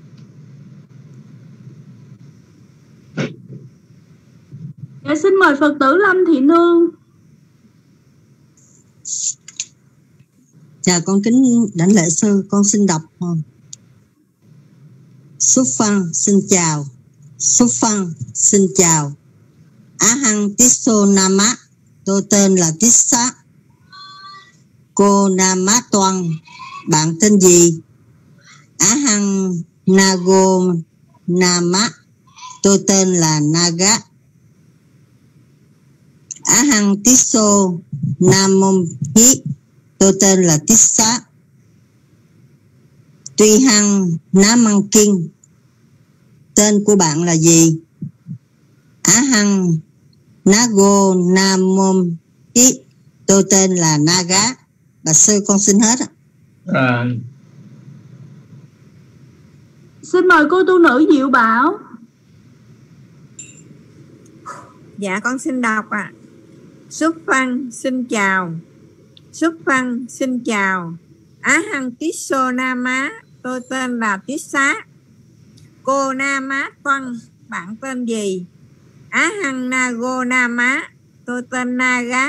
Dạ, xin mời Phật tử Lâm Thị Nương. Dạ con kính đảnh lễ sư, con xin đọc. Súp Phăng xin chào. Súp Phăng xin chào. Ahang Tiso Nama, tôi tên là Tissa. Cô Nama Toan, bạn tên gì? Ahang Nago Nama, tôi tên là Naga. Ahang Tiso Namom Hi, tôi tên là Tissa. Tuy Hằng Nam Măng Kinh. Tên của bạn là gì? Á Hằng Nago Nam Mom Hí. Tôi tên là Naga. Bà sư con xin hết ạ. Xin mời cô tu nữ Diệu Bảo. Dạ con xin đọc ạ. Xuất văn xin chào. Xuất văn xin chào. Á Hằng Tít Sô Nam Má. Tôi tên là Tít Xá. Cô Nam Má Toan. Bạn tên gì? Á Hằng Nago Nam Má. Tôi tên Naga.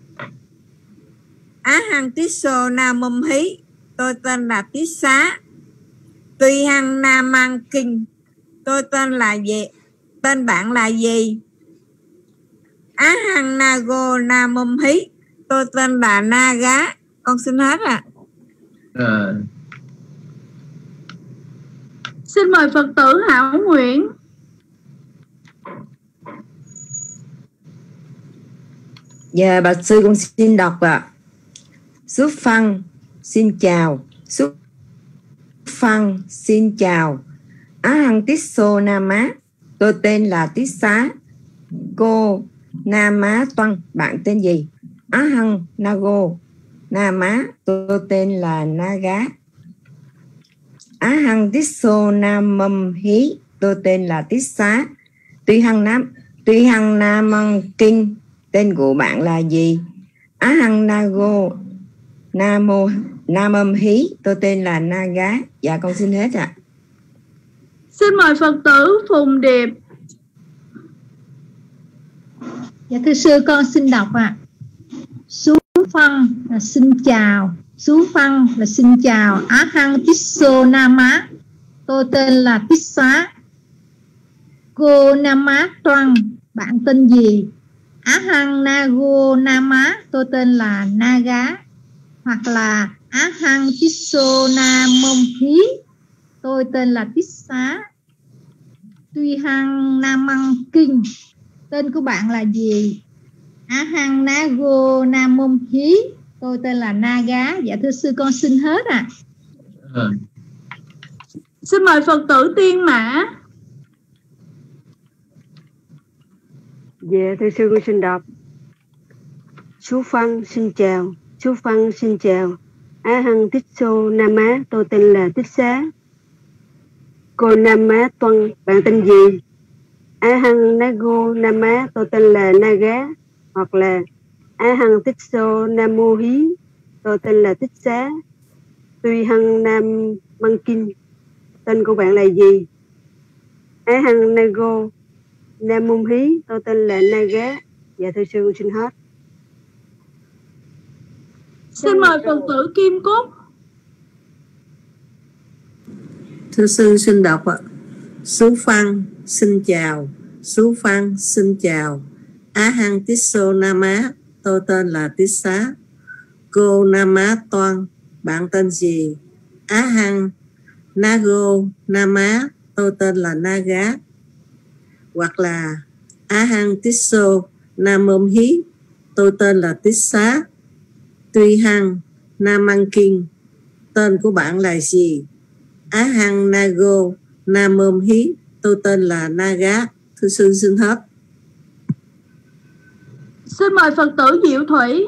Á Hằng Tít Sô Nam Mum Hí. Tôi tên là Tít Xá. Tuy Hằng Nam Mang Kinh. Tôi tên là gì? Tên bạn là gì? Á Hằng Nago Nam Mum Hí. Tôi tên là Naga. Con xin hết ạ. Xin mời Phật tử Hảo Nguyễn. Dạ bà sư con xin đọc ạ. Xuất Phân xin chào. Xuất Phân xin chào. Á Hằng Tít Sô Nam Má. Tôi tên là Tít Xá. Cô Nam Má Toan. Bạn tên gì? Á Hằng Nago Nam Má. Tôi tên là Naga. Á Hằng Tít Sô Nam Mum Hí. Tôi tên là Tít Xá. Tuy Hằng Nam Măng Kinh. Tên của bạn là gì? Á Hằng Nago Nam Mum Hí. Tôi tên là Naga. Dạ con xin hết ạ. Xin mời Phật tử Phùng Điệp. Dạ thưa sư con xin đọc ạ. Sú Phân là xin chào. Sú Phân là xin chào. Á Hằng Tít Sô Nam Má. Tôi tên là Tít Xá. Cô Nam Má Toan. Bạn tên gì? Á Hằng Nago Nam Má. Tôi tên là Naga. Hoặc là Á Hằng Tít Sô Nam Mum Hí. Tôi tên là Tít Xá. Tuy Hằng Nam Măng Kinh. Tên của bạn là gì? Á Hằng Nago Nam Mum Hí. Tôi tên là Naga. Dạ thưa sư con xin hết ạ. Xin mời Phật tử Tiên Mã. Dạ thưa sư con xin đọc. Sú Phân xin chào. Sú Phân xin chào. Á Hằng Tít Sô Nam Má. Tôi tên là Tít Xá. Cô Nam Má Toan. Bạn tên gì? Á Hằng Nago Nam Má. Tôi tên là Naga. Hoặc là Á Hằng Tít Sô Nam Mô Hí. Tôi tên là Tít Xá. Tuy Hằng Nam Măng Kinh. Tên của bạn là gì? Á Hằng Nago Nam Mô Hí. Tôi tên là Naga. Dạ thưa sư con xin hết. Xin mời Phật tử Kim Cúc. Thưa sư xin đọc ạ. Sú Phân xin chào. Sú Phân xin chào. Á Hằng Tít Sô Nam Má. Tôi tên là Tít Xá. Cô Nam Má Toan. Bạn tên gì? Á Hằng Nago Nam Má. Tôi tên là Naga. Hoặc là Á Hằng Tít Sô Nam Mum Hí. Tôi tên là Tít Xá. Tuy Hằng Nam Măng Kinh. Tên của bạn là gì? Á Hằng Nago Nam Mum Hí. Tôi tên là Naga. Thưa sư xin hết. Xin mời Phật tử Diệu Thủy.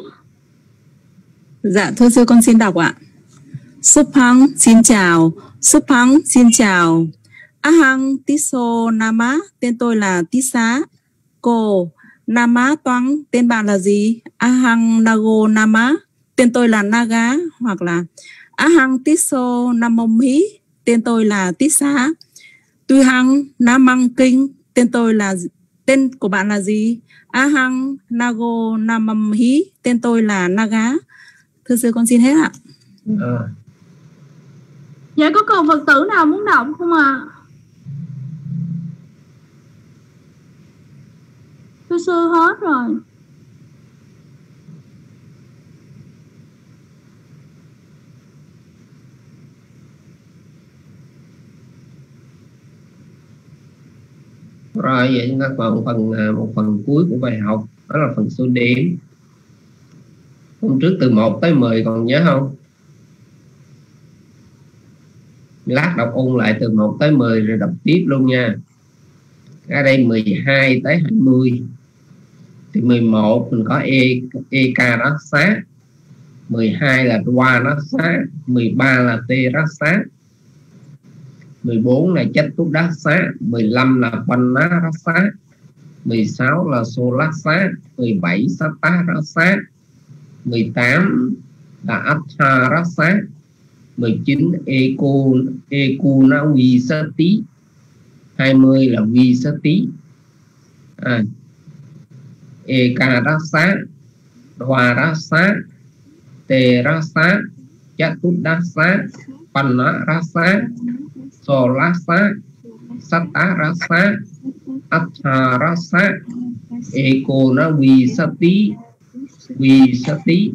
Dạ thưa sư con xin đọc ạ. Supang xin chào. Supang xin chào. Á Hằng Tít Sô Nam Má. Tên tôi là Tít Xá. Cô Nam Má Toan. Tên bạn là gì? Á Hằng Nago Nam Má. Tên tôi là Naga. Hoặc là Á Hằng Tít Sô Nam Mum Hí. Tên tôi là Tít Xá. Tuy Hằng Nam Măng Kinh. Tên của bạn là gì? Á Hằng Nago Nam Mum Hí. Tên tôi là Naga. Thưa sư con xin hết ạ. Dạ có còn Phật tử nào muốn đọc không ạ? Thưa sư hết rồi. Rồi vậy chúng ta còn một phần cuối của bài học, đó là phần số đếm. Hôm trước từ 1 tới 10 còn nhớ không? Lát đọc ôn lại từ 1 tới 10 rồi đọc tiếp luôn nha. Ở đây 12 tới 20 thì 11 mình có Ekarasa, 12 là Dwarasa, 13 là Terasa, 14 là Chatudasa, 15 là Pannarasa, 16 là Solasa, 17 Satarasa, 18 là Atharasa, 19 Ekunavisati, 20 là Visati. Ekarasa, Dwarasa, Terasa, Chatudasa, Pannarasa, Solasa, Satarasa, Atharasa, Ekunavisati, Visati,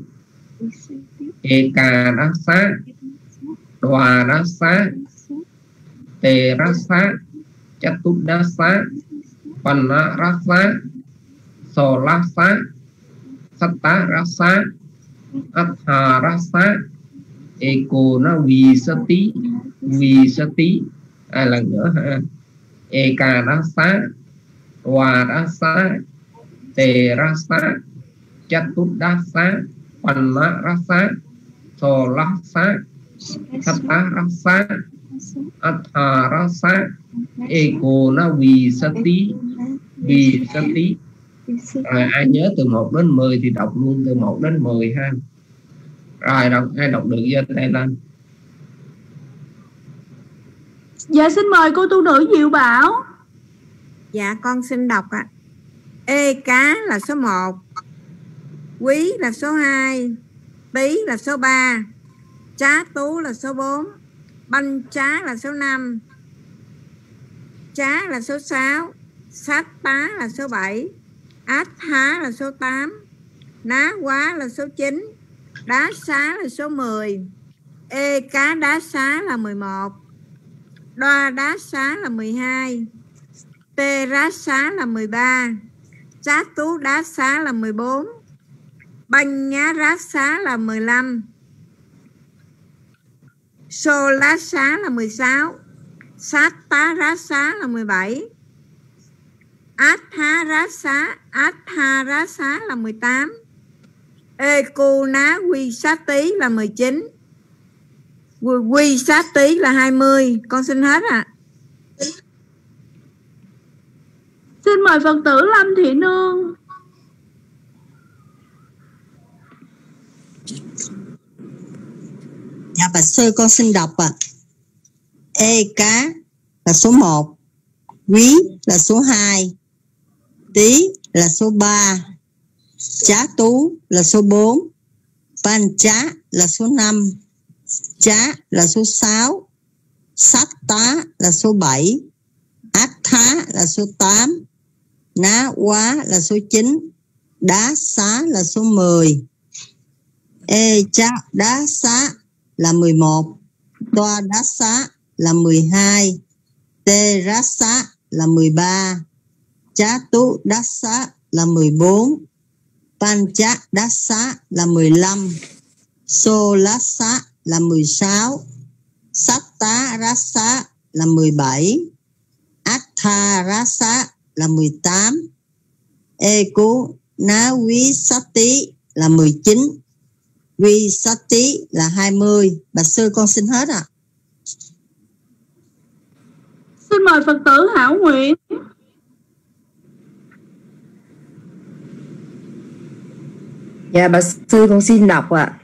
Ekarasa, Dwarasa, Terasa, Chatudasa, Pannarasa, Solasa, Satarasa, Atharasa, Ekunavisati, Visati. Lần nữa ha. Ekarasa, Dwarasa, Terasa, Chatudasa, Pannarasa, Solasa, Satarasa, Atharasa, Ekunavisati, Visati. Rồi ai nhớ từ 1 đến 10 thì đọc luôn từ 1 đến 10 ha. Rồi ai đọc được giơ tay lên. Dạ xin mời cô tu nữ Diệu Bảo. Dạ con xin đọc ạ. Ê cá là số 1, Quý là số 2, Tý là số 3, Chá Tú là số 4, Banh Chá là số 5, Chá là số 6, Sát Tá là số 7, Át Há là số 8, Ná Quá là số 9, Đá Xá là số 10, Ê Cá Đá Xá là 11, Đoa Đá Xá là 12, Tê Rá Xá là 13, Chá Tú Đá Xá là 14, Banh Nhá Rá Xá là 15, Xô Lá Xá là 16, Sát Tá Rá Xá là 17, Át Há Rá Xá là 18, Ê Cu Ná Quy Sát Tí là 19, Quy Sát Tí là 20. Con xin hết ạ. Xin mời Phật tử Lâm Thị Nương. Dạ Bạch Sư con xin đọc ạ. Ê Cá là số 1, Quý là số 2, Tý là số 3, Chá Tú là số 4, Pan Chá là số 5, Chá là số 6, Sát Tá là số 7, Át Thá là số 8, Ná Quá là số 9, Đá Xá là số 10, Ê Chá Đá Xá là 11, Toa Đá Xá là 12, Tê Rá Xá là 13, Chá Tú Đá Xá là 14, Pan Chá Đá Xá là 15, Xô Lá Xá là 16, Sát Tá Rá Xá là 17, Át Tha Rá Xá là 18, Ê Cú Ná Quý Sát Tí là 19, Quy Sát Tí là 20. Bạch Sư con xin hết ạ. Xin mời Phật tử Hảo Nguyện. Dạ Bạch Sư con xin đọc ạ.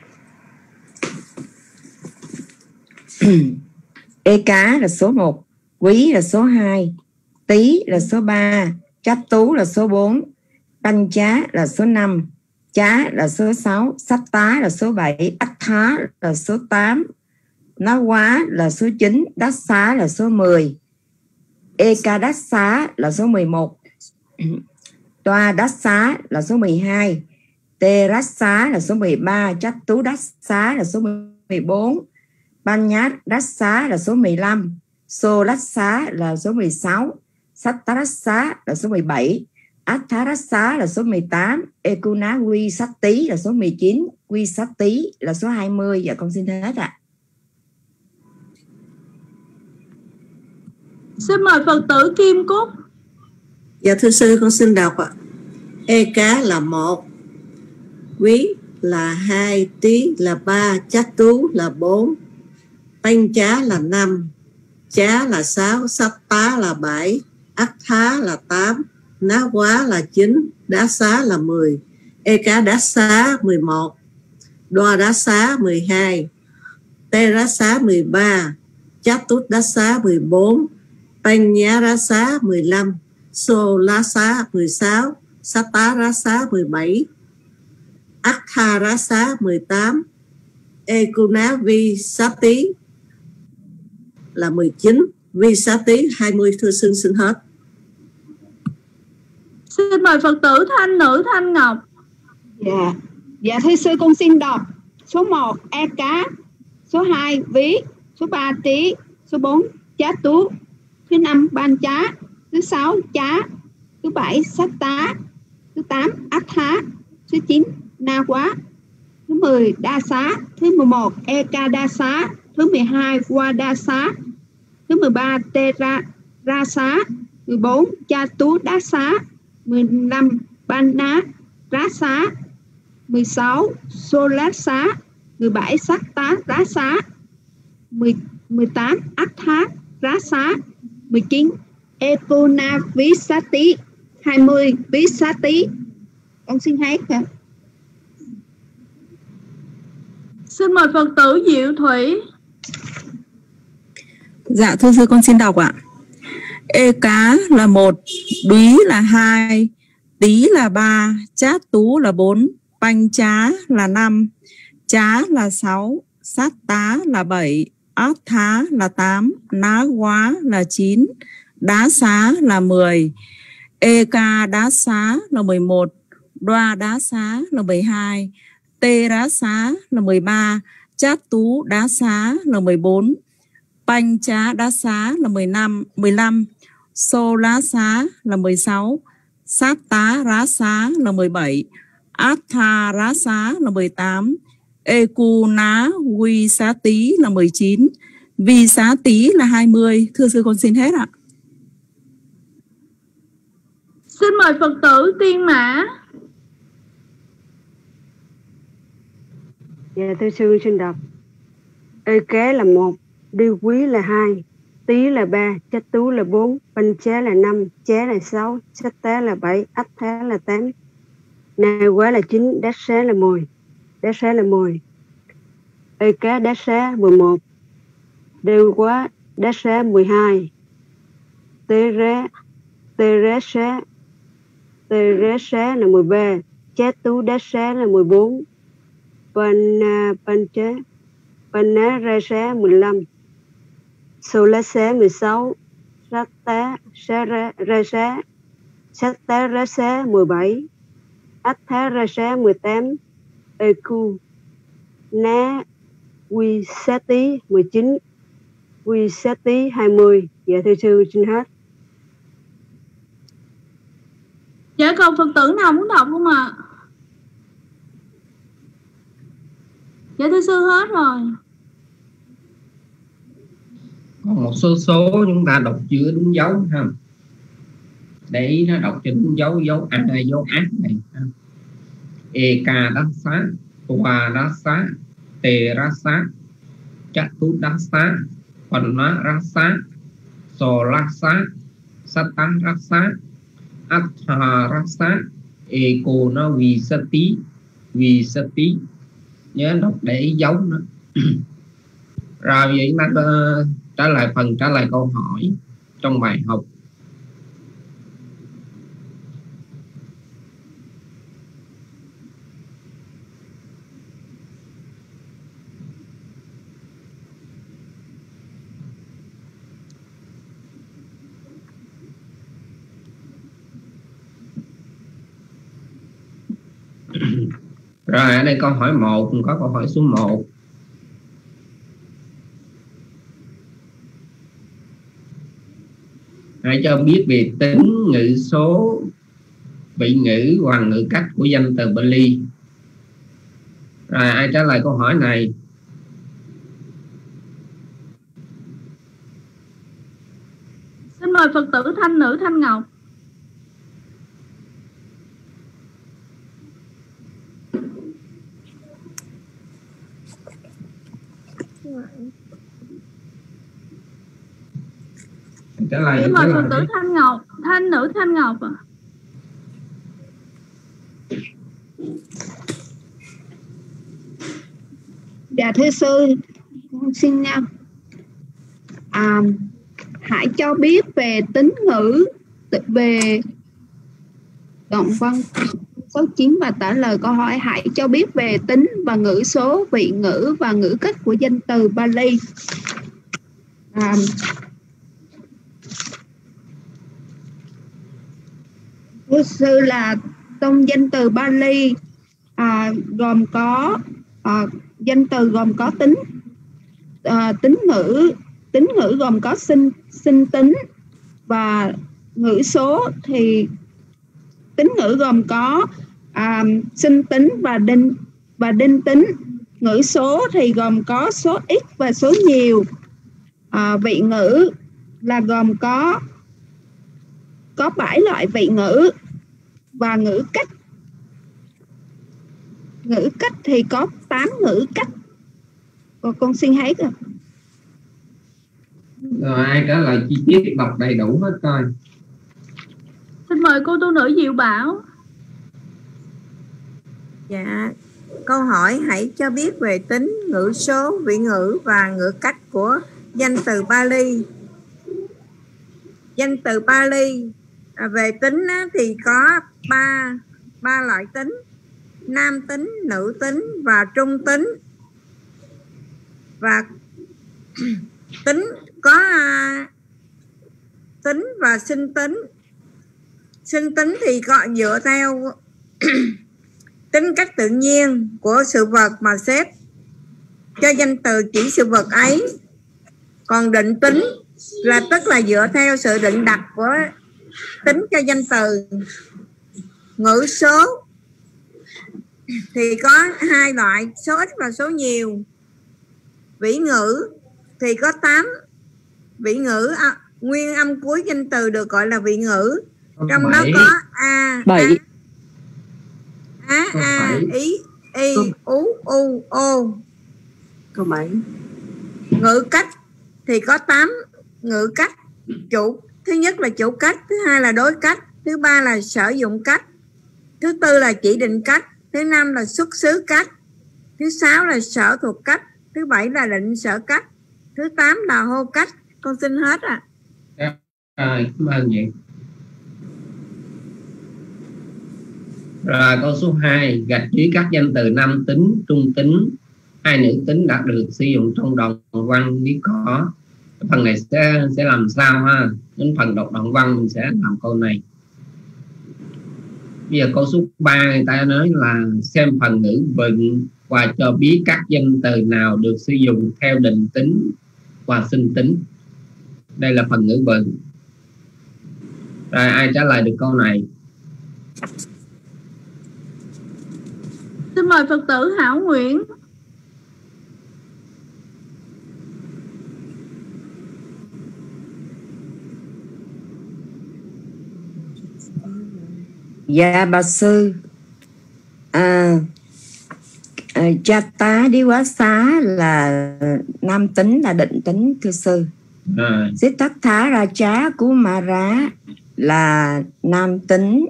Ê Cá là số 1, Quý là số 2, Tý là số 3, Chát Tú là số 4, Banh Chá là số 5, Chá là số 6, Sát Tá là số 7, Át Thá là số 8, Ná Quá là số 9, Đá Xá là số 10, Ê Ca Đá Xá là số 11, Toa Đá Xá là số 12, Tê Rá Xá là số 13, Chát Tú Đá Xá là số 14, Ban Nhát Đá Xá là số 15, Xô Đá Xá là số 16, Sát Tá Đá Xá là số 17, Át Thá Đá Xá là số 18, Ê Cu Ná Quy Sát Tí là số 19, Quy Sát Tí là số 20. Dạ con xin hết ạ. Xin mời Phật tử Kim Cúc. Dạ thưa sư, con xin đọc ạ. E cá là 1, quý là 2, tí là 3, chát tú là 4, tanh chá là 5, chá là 6, sắp tá là 7, ác thá là 8, ná quá là 9, đá xá là 10, e cá đá xá 11, đoa đá xá 12, tê đá xá 13, chát tút đá xá 14, tanh nhá đá xá 15, xô lá xá 16, sát tá đá xá 17, ác tha đá xá 18, e cu ná vi xá tí là 19, vi xá tí 20. Thưa sư, xin hết. Xin mời Phật tử Thanh Nữ Thanh Ngọc. Dạ thưa sư, con xin đọc. Số 1 e cá, số 2 ví, số 3 tí, số 4 chá tú, thứ 5 ban chá, thứ 6 chá, thứ 7 sát tá, thứ 8 ác thá, thứ 9 na quá, thứ 10 đa xá, thứ 11 e ca đa xá, thứ 12 qua đa xá, thứ 13 tê ra xá, 14 cha tú đá xá, 15 ban ná rá xá, 16 xô lát xá, 17 sát tá rá xá, 18 ác thá rá xá, 19 Epona ví xá tí, 20 ví xá tí. Con xin hết hả? Xin mời Phật tử Diệu Thủy. Dạ thưa sư, con xin đọc ạ. E cá là 1, đúy là 2, tí là 3, chát tú là 4, panh chá là 5, chá là 6, sát tá là 7, át thá là 8, ná quá là 9, đá xá là 10, e ca đá xá là 11, đoa đá xá là 12, tê đá xá là 13, chát tú đá xá là 14, panh chá đá xá là 15, xô lá xá là 16, sát tá rá xá là 17, át tha rá xá là 18, e cu ná quy xá tí là 19, vi xá tí là 20. Thưa sư, con xin hết ạ. Xin mời Phật tử Tiên Mã. Dạ thưa sư, xin đọc. E kế là 1, đi quý là 2, tí là 3, chát tú là 4, panh chá là 5, chá là 6, sát tá là 7, ách thá là 8, na quá là 9, đá xá là 10. Đá xá là 10. E cá đá xá 11, đêu quá đá xá 12, tê rá xá là 13, chát tú đá xá là 14, pan ná ra xá 15, xô lá xá 16, sát tá ra xá, sát tá ra xá 17, ách thá ra xá 18, e cu ná quy xá tí 19, quy xá tí 20. Dạ thưa sư, xin hết. Dạ còn Phật tử nào muốn đọc không ạ? Dạ thưa sư, hết rồi. Còn một số chúng ta đọc chưa đúng dấu ha, để ý nó đọc cho đúng dấu dấu ác này ha. E ca đá xá, qua đá xá, tê ra xá, chát tú đá xá, phần ná ra xá, sò la xá, sát tá ra xá, át hà ra xá, e cô nó vì sa tí, nhớ đọc để ý dấu nữa. Rồi vậy ta trả lời câu hỏi trong bài học. Rồi ở đây câu hỏi 1, có câu hỏi số 1. Hãy cho biết về tính ngữ số, vị ngữ hoặc ngữ cách của danh từ Bali. Rồi ai trả lời câu hỏi này? Phật tử Thanh Nữ Thanh Ngọc. Xin mời Phật tử Thanh Ngọc, Thanh Nữ Thanh Ngọc ạ. Dạ thưa sư, con xin hãy cho biết về tín ngữ, về đoạn văn số 9 và trả lời câu hỏi. Hãy cho biết về tính và ngữ số, vị ngữ và ngữ cách của danh từ Pali. Thưa sư, là trong danh từ Pali gồm có danh từ gồm có tính ngữ gồm có sinh tính, và ngữ số thì tính ngữ gồm có sinh tính và đinh tính. Ngữ số thì gồm có số ít và số nhiều. Vị ngữ là gồm có 7 loại vị ngữ, và ngữ cách thì có 8 ngữ cách. Con xin hết rồi. Rồi ai trả lời chi tiết đọc đầy đủ hết coi. Xin mời cô tu nữ Diệu Bảo. Dạ, câu hỏi hãy cho biết về tính, ngữ số, vị ngữ và ngữ cách của danh từ Pali. Danh từ Pali về tính thì có ba loại tính: nam tính, nữ tính và trung tính. Và tính có tính và sinh tính. Sinh tính thì có dựa theo tính cách tự nhiên của sự vật mà xếp cho danh từ chỉ sự vật ấy. Còn định tính là tức là dựa theo sự định đặt của tính cho danh từ. Ngữ số thì có 2 loại: số ít và số nhiều. Vĩ ngữ thì có 8 vĩ ngữ. Nguyên âm cuối danh từ được gọi là vị ngữ. Trong đó có ý, y, ú, u, ô. Câu 7. Ngữ cách thì có 8 ngữ cách. Thứ nhất là chủ cách, thứ hai là đối cách, thứ ba là sử dụng cách, thứ tư là chỉ định cách, thứ năm là xuất xứ cách, thứ sáu là sở thuộc cách, thứ bảy là định sở cách, thứ 8 là hô cách. Con xin hết ạ. Cảm ơn chị. Rồi câu số 2, gạch dưới các danh từ nam tính, trung tính, hai nữ tính đã được sử dụng trong đoạn văn nếu có. Phần này sẽ làm sao ha? Đến phần đọc đoạn văn mình sẽ làm câu này. Bây giờ câu số 3 người ta nói là xem phần ngữ vựng và cho biết các danh từ nào được sử dụng theo định tính và sinh tính. Đây là phần ngữ vựng. Rồi ai trả lời được câu này? Xin mời Phật tử Hảo Nguyễn. Dạ bà sư, Jata đi quá xá là nam tính, là định tính thưa sư. Siddhartha Raja Kumara là nam tính,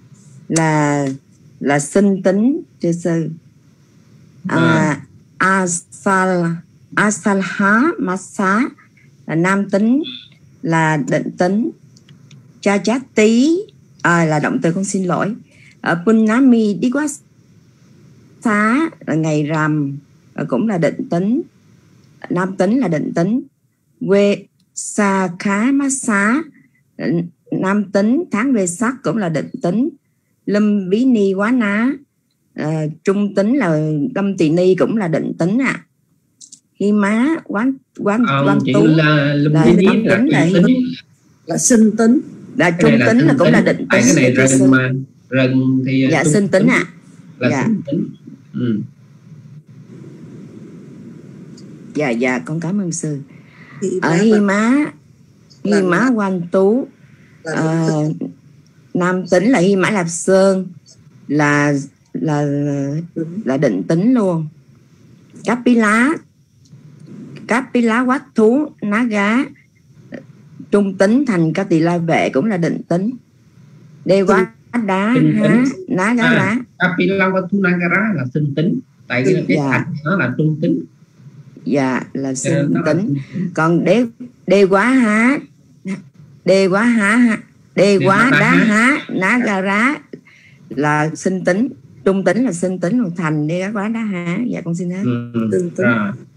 là sinh tính thưa sư. Asalha Masa là nam tính, là định tính. Chajati là động từ, con xin lỗi. Punnami đi quá xá là ngày rằm, cũng là định tính, nam tính là định tính. Quê sa khá má xá nam tính, tháng về sắc cũng là định tính. Lâm bí ni quá ná trung tính, là lâm tỳ ni cũng là định tính ạ. Khi má quán tú là lâm bí ni là sinh tính, là trung tính, là cũng là định tính. Cái này rừng mà rừng thì dạ sinh tính ạ. Là dạ. Sinh tính. Dạ con cảm ơn sư. Ở Hi Má Hi Mã Quan Tú, nam tính là Hi Mã Lạp Sơn, là định tính luôn. Kapila Quát Thú Ná Gá, trung tính thành Ca Tỳ La Vệ cũng là định tính. Đê Quá Đá Há Ná Gá Rá. Kapila Quát Thú Ná Gá Rá là sinh tính, tại cái thành nó là trung tính. Dạ, là sinh tính. Còn đê quá đá há ná ga rá là sinh tính, trung tính là sinh tính, còn thành đê quá đá há. Dạ con xin hết. Sinh tính.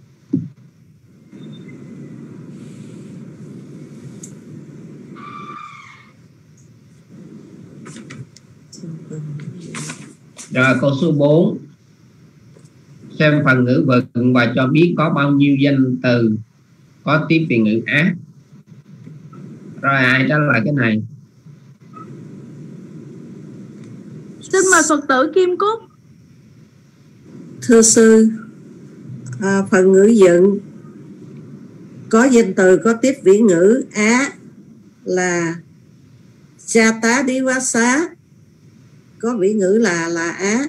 Rồi câu số 4, xem phần ngữ vựng và cho biết có bao nhiêu danh từ có tiếp viện ngữ ác. Rồi ai trả lời cái này? Xin mời Phật tử Kim Cúc. Thưa sư, phần ngữ vựng có danh từ có tiếp viễn ngữ á là cha tá đi quá xá, có viễn ngữ là á.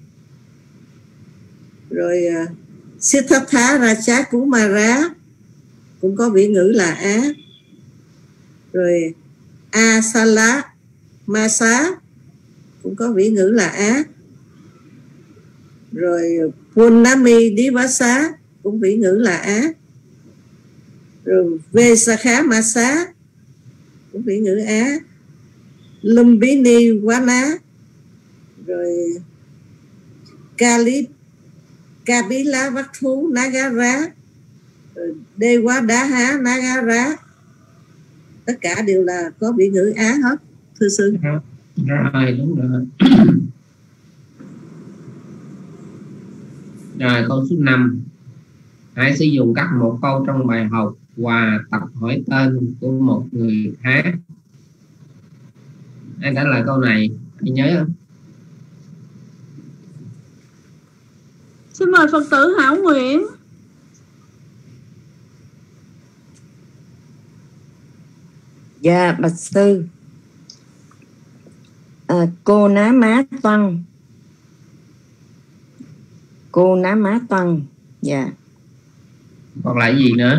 Rồi Siddhartha Raja Kumara cũng có viễn ngữ là á. Rồi Asala Masa cũng có viễn ngữ là á. Rồi Punami Divasa cũng viễn ngữ là á. Rồi Vesakha Masa cũng viễn ngữ á. Lumbini Wana, rồi Kapila Vát Thú Nagara, Đê Quá Đá Há Nagara, tất cả đều là có viễn ngữ á hết, thưa sư. Rồi đúng rồi. Rồi câu số 5, hãy sử dụng các một câu trong bài học và tập hỏi tên của một người khác. Ai trả lời câu này? Ai nhớ không? Xin mời Phật tử Hảo Nguyễn. Dạ bạch sư, cô ná má toan. Cô ná má toan. Dạ. Còn lại gì nữa?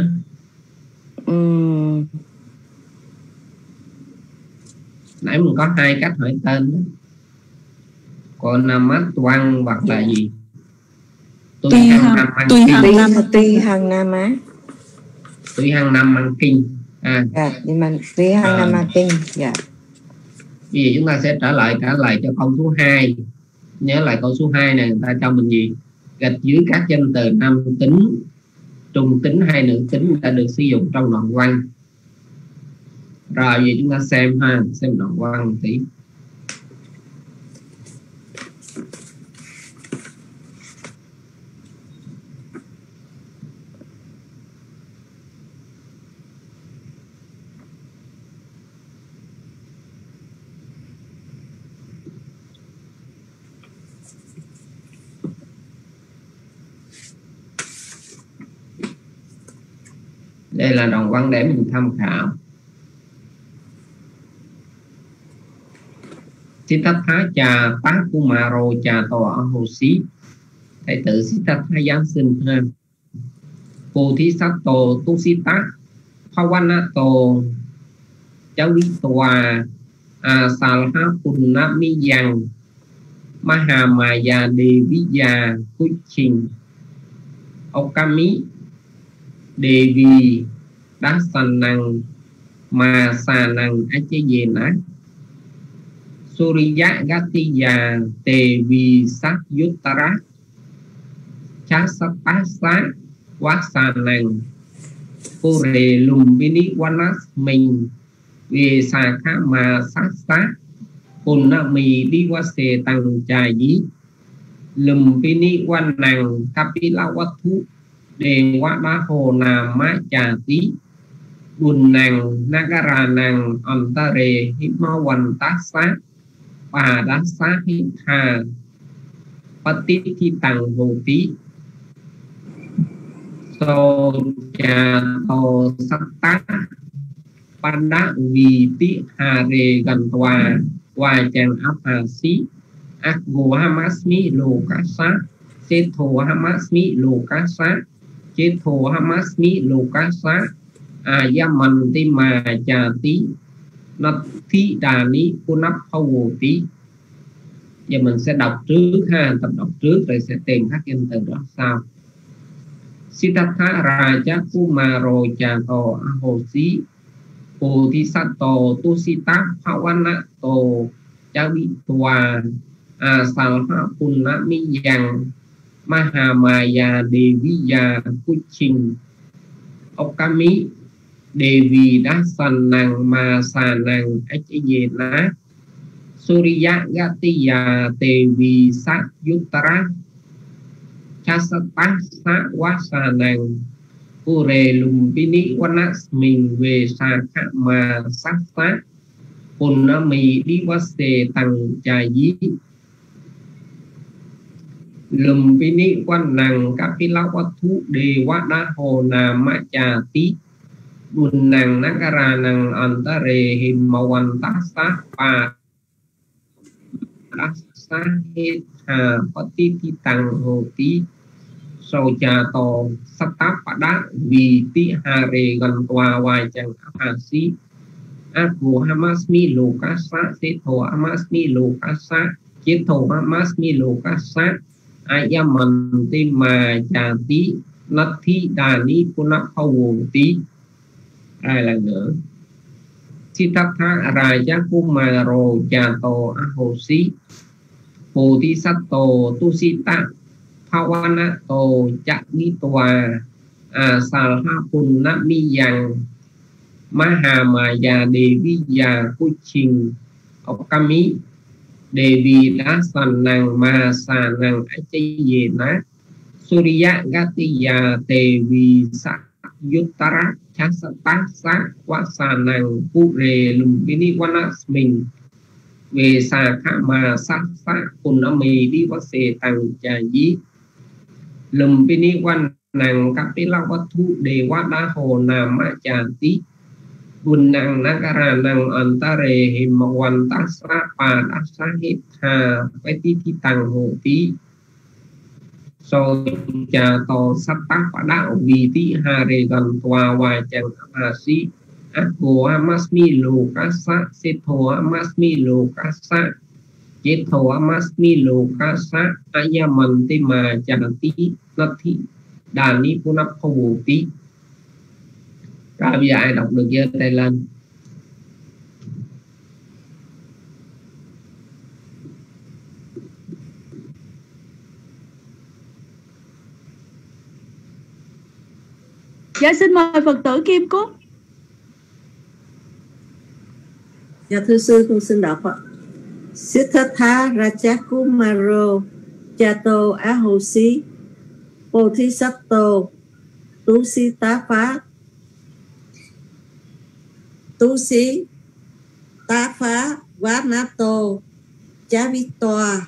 Nãy mình có 2 cách hỏi tên đó. Cô nam mắt toan hoặc là gì? Tuy hằng nam má. Tuy hằng nam mang kinh. Dạ, nhưng mà tuy hằng nam mang kinh. Dạ. Bây giờ chúng ta sẽ trả lời cho câu số 2. Nhớ lại câu số 2 này, người ta cho mình gì? Gạch dưới các danh từ nam tính, trung tính hay nữ tính đã được sử dụng trong đoạn văn. Rồi giờ chúng ta xem đoạn văn một tí. Đây là đoạn văn để mình tham khảo. Siddhartha cha tá kumaro cha to ahosi. Thầy tử Siddhartha giáng sinh ha. Bodhisattva Tusita Bhavanato Javitwa Asalha Punnamiyang Mahamaya Deviya Kuchin Okami Devi Dasanang Masanang Achayena Surya Gatiya Devi Satyuttara Chasapasa Vasanang Pure Lumbini Vanas Mình Vesakha Masasa Punnami Divase Tăng Trà Dí Lumbini Vanang Kapila Vát Thú Đề Quá Đá Hồ Nà Má Trà Tí Đùn Nàng Nagara Nàng Antare Himawan Tá Sát Bà Đá Sát Hít Hà Pati Thi Tăng Hồ Tí So Cha Tô Sắc Tá pada viti hare gantwa wajang apasi akgo hamasmi lokasa setho hamasmi lokasa chetho hamasmi lokasa ayamantima jati nathi đani punapavoti. Giờ mình sẽ đọc trước ha, tập đọc trước rồi sẽ tìm các danh từ đó sau. Siddhartha Raja Kumaro Jato Ahosi Bodhisattva Tusita Bhavanato Javitva Asalha Punamiyang Mahamaya Deviya Kuchin Okami Devi Dasanang Masanang Achayena Surya Gatiya Devi Sát Yuttara Chasata Sa Wasanang Ure Lumpini Wanasmin Về Sa Khả Ma Sát Sát Punami Divase Tăng Cha Dí Lumpini Wanang Kapilawathu Devada Hồ Nam Cha Tí Bunnang Nagaranang Antare Himawantasa Pa Sa Hết Hà Pati Thi Tăng Hồ Tí Sô Cha To Sattapada Vì Tí Hà Rê Gần Tòa Hoài Chẳng Hà Si Akho Hamasmi Lokasa Setho Hamasmi Lokasa Chetho Hamasmi Lokasa Ayamantima Jati Nathi Đani Punapavoti. Hai lần nữa. Siddhartha Raja Kumaro Jato Ahosi Bodhisattva Tusita Bhavanato Javitva Asalha Punamiyang Mahamaya Deviya Kuchin Okami Devi Dasanang Masanang Achayena Surya Gatiya Devi Sát Yuttara Chasata Sát Wasanang Pure Lumpini Wanasmin Về Sa Khả Ma Sát Sát Punami Divase Tăng Cha Dí Lumpini Wanang Kapilawathu Devada Hồ Nam Cha Tí Bunnang Nagaranang Antare Himawantasa Padasa Hết Hà Peti Thi Tăng Hồ Tí Sô Cha To Sattapada Vì Tí Hà Rê Gần Tòa Hoài Chẳng Hà Si Akho Hamasmi Lokasa Setho Hamasmi Lokasa Chetho Hamasmi Lokasa Ayamantima Jati Nathi Đani Punapavoti. Rồi bây giờ ai đọc được giơ tay lên. Dạ xin mời Phật tử Kim Cúc. Dạ thưa sư, con xin đọc ạ. Siddhartha Raja Kumaro Jato Ahosi Bodhisattva Tusita Vanato Javitva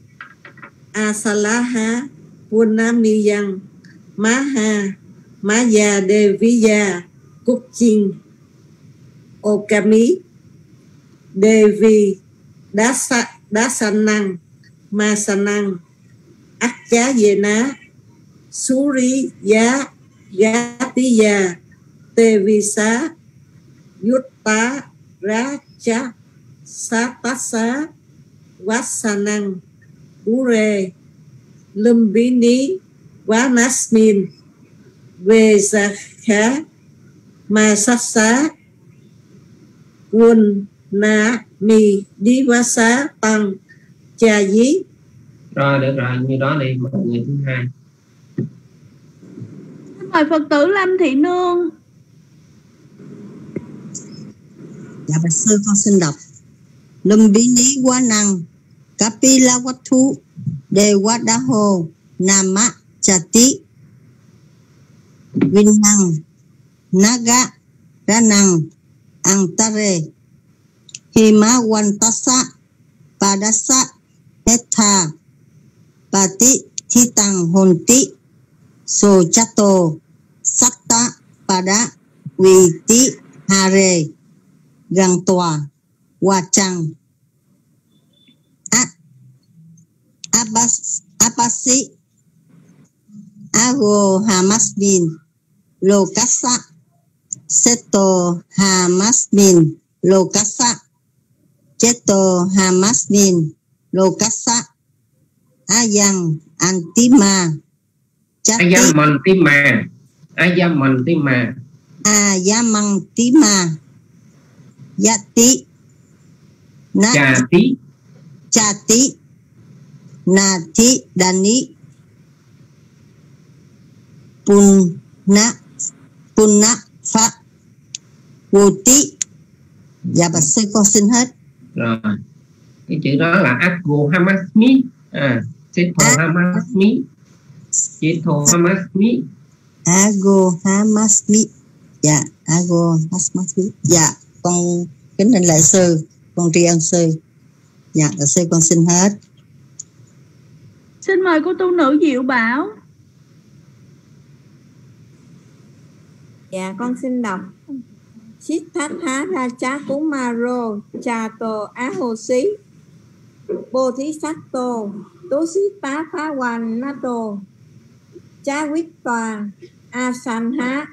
Asalaha Punamiyang Maya Deviya Kuchin Okami Devi Dasanang Masanang Achayena Surya Gatiya Devisa Yutta Raja Satasa Wasanang Ure Lumbini Wanasmin Về Sa Khả Ma Sát Sát Quân Na Mi Divasa Tăng Cha Dí. Rồi được rồi, như đó đi, một người thứ hai. Xin mời Phật tử Lâm Thị Nương. Dạ bạch sư, con xin đọc. Lumbini Wanang Kapilawathu Devadaho Nama Chati Vinnang Naga Ranang Antare Himawantasa Padasa Etha Pati Thitang Honti Sochato Satta Pada Viti Hare gần tòa Hoa Trăng Abasi Ago Hamasmin Lokasa Seto Hamasmin Lokasa Cheto Hamasmin Lokasa Ayang Antima Ayamantima Yati Chati Nati Dani Punna Fa Wuti. Dạ bà sư con xin hết. Rồi cái chữ đó là Ago Hamasmi, Seto Hamasmi, Cheto Hamasmi, Ago Hamasmi. Dạ Ago Hamasmi. Dạ con kính thỉnh lạy sư, con tri ân sư. Dạ lạy sư con xin hết. Xin mời cô tu nữ Diệu Bảo. Dạ con xin đọc. Siddhartha Raja Kumaro Chato Ahosi Bodhisattva Tosita Phawan Nato Chawitwa Asanha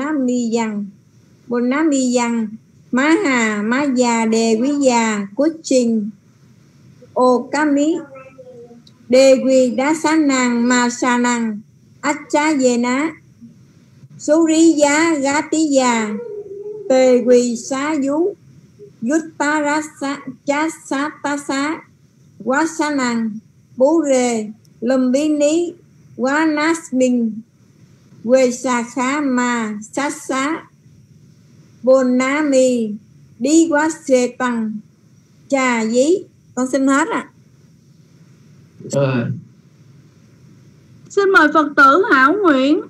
Bonamiyan Maha Maya Deviya Kuchin Okami Devi Dasanang Masanang Achayena Suriya Gatiya Tề quỳ xá dú Yút tá rá chá xá tá xá Quá xá năng Bú rề Lâm bí ní Quá nát minh Quê xá khá mà Sát xá Bồn ná mì Đi quá xê tăng Chà dí. Con xin hết ạ. Xin mời Phật tử Hảo Nguyễn.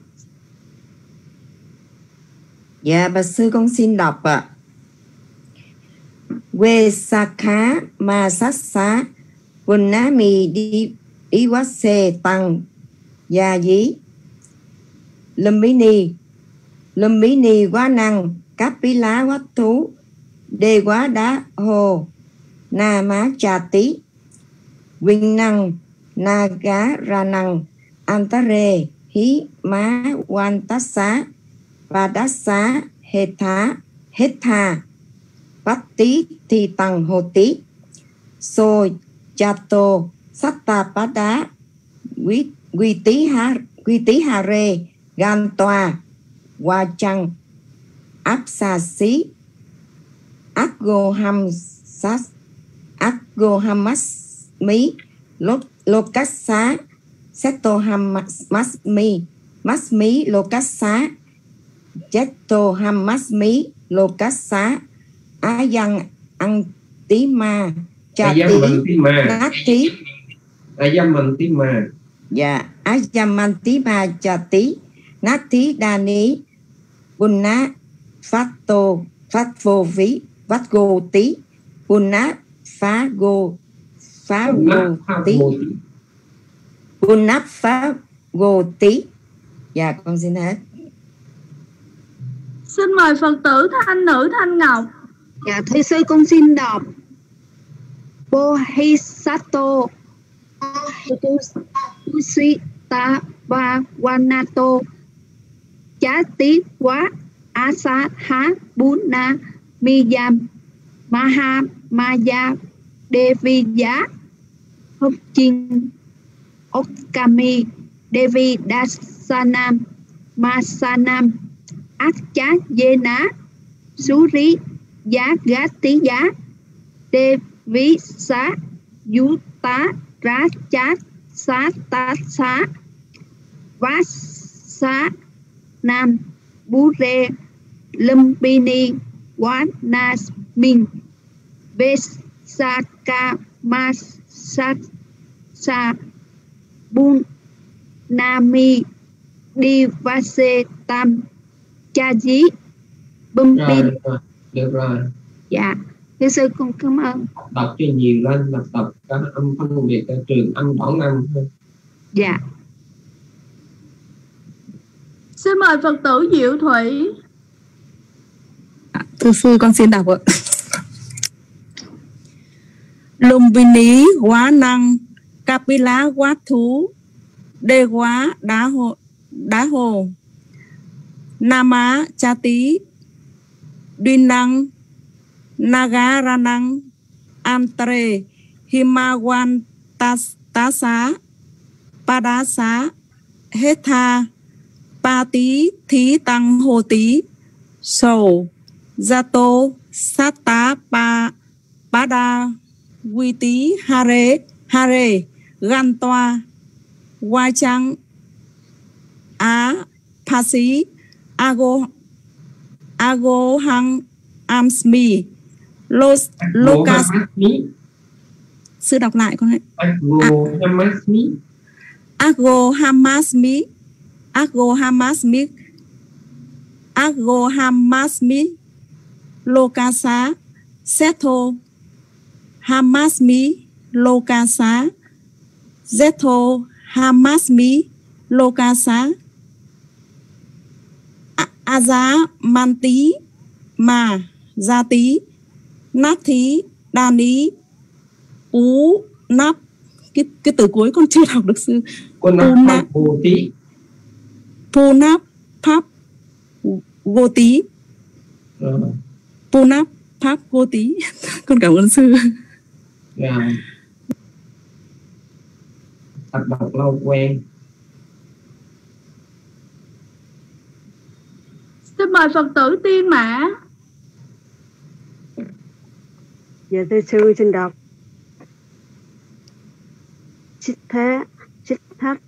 Dạ bà sư con xin đọc ạ. Quê sa khá ma sát xá Quần ná mì đi quá xê tăng gia dí. Lâm bí ni quá năng cáp bí lá quá thú đê quá đá hồ na má trà tí Vinh năng na gá ra năng antare hí má quan tá xá và đá xá hết tha bắt tí thì tăng hồ tí xôi chato satta bá đá quy tí hà rê gan toa hoa trăng áp xà xí Ago hamas mí lokasa seto hamas mi mas mí lokasa Cheto hamasmi lokasa ayang antima chati nati ayamantima. Dạ ayamantima chati nati dani punna fatto fatvo vi vatgo tí punna fago tí punna fago tí. Dạ con xin hết. Xin mời Phật tử Thanh nữ Thanh Ngọc. Dạ thưa sư con xin đọc. Bodhisattva Tusita Vanato Chati Quá Asaha Buna Miyam Maha Maya Devi Giá Hokchin Okami Devi Dasanam Masanam Acha Yena Suri Giá Gati Giá Devi Sa Yuta Ra Chát Sa Ta Sa Vasa Nam Bú Rê Lumpini Wanas Minh Vesaka Masasa Bun Nami Divase Tam Cha Dí Bum Pin. Được rồi. Dạ thưa sư con cảm ơn. Đọc cho nhiều lên, đọc cả âm phân biệt ở trường âm toán âm. Dạ. Xin mời Phật tử Diệu Thủy. Thưa sư con xin đọc ạ. Lumbini quá năng Kapila quá thú Đê quá đá hồ Nama Chati Dinang Nagaranang Antre Himawan Tasa Padasa Hetha Pa Tí Thí Tăng Hồ Tí Sầu Zato Sata Pada Quy Tí Hare Gan Toa Hoa Trăng Á Phasi Ago Hang Amsmi Locas. Sư đọc lại con ạ. Ago Hamasmi Lokasa Seto Hamasmi Lokasa Zeto Hamasmi Lokasa Aza Manti Ma Gia Tí Nát Thí Đà Ní Ú Nắp. Cái từ cuối con chưa đọc được sư. Pu Nắp Pháp Vô Tí. Pu Nắp Pháp Vô Tí. Con cảm ơn sư. Tập đọc lâu quen. Xin mời Phật tử Tiên Mã. Dạ thưa sư xin đọc. Chích thách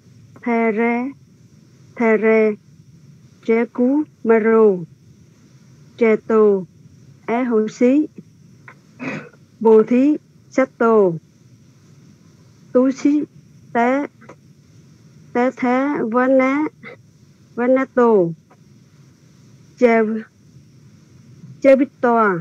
the re chế cú maro chế tô é hữu xí bồ thí sát tô tú xí té thế vấn ná tô chế bít toa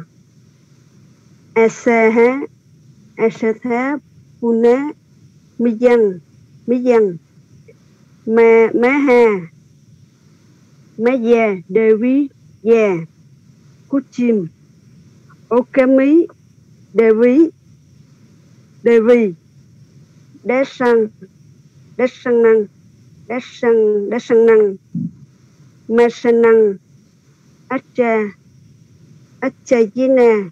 ese thế bù né mi dân mẹ ha mẹ già Devi già cút chim ok mỹ Devi đế sang năng mẹ sang năng acha jina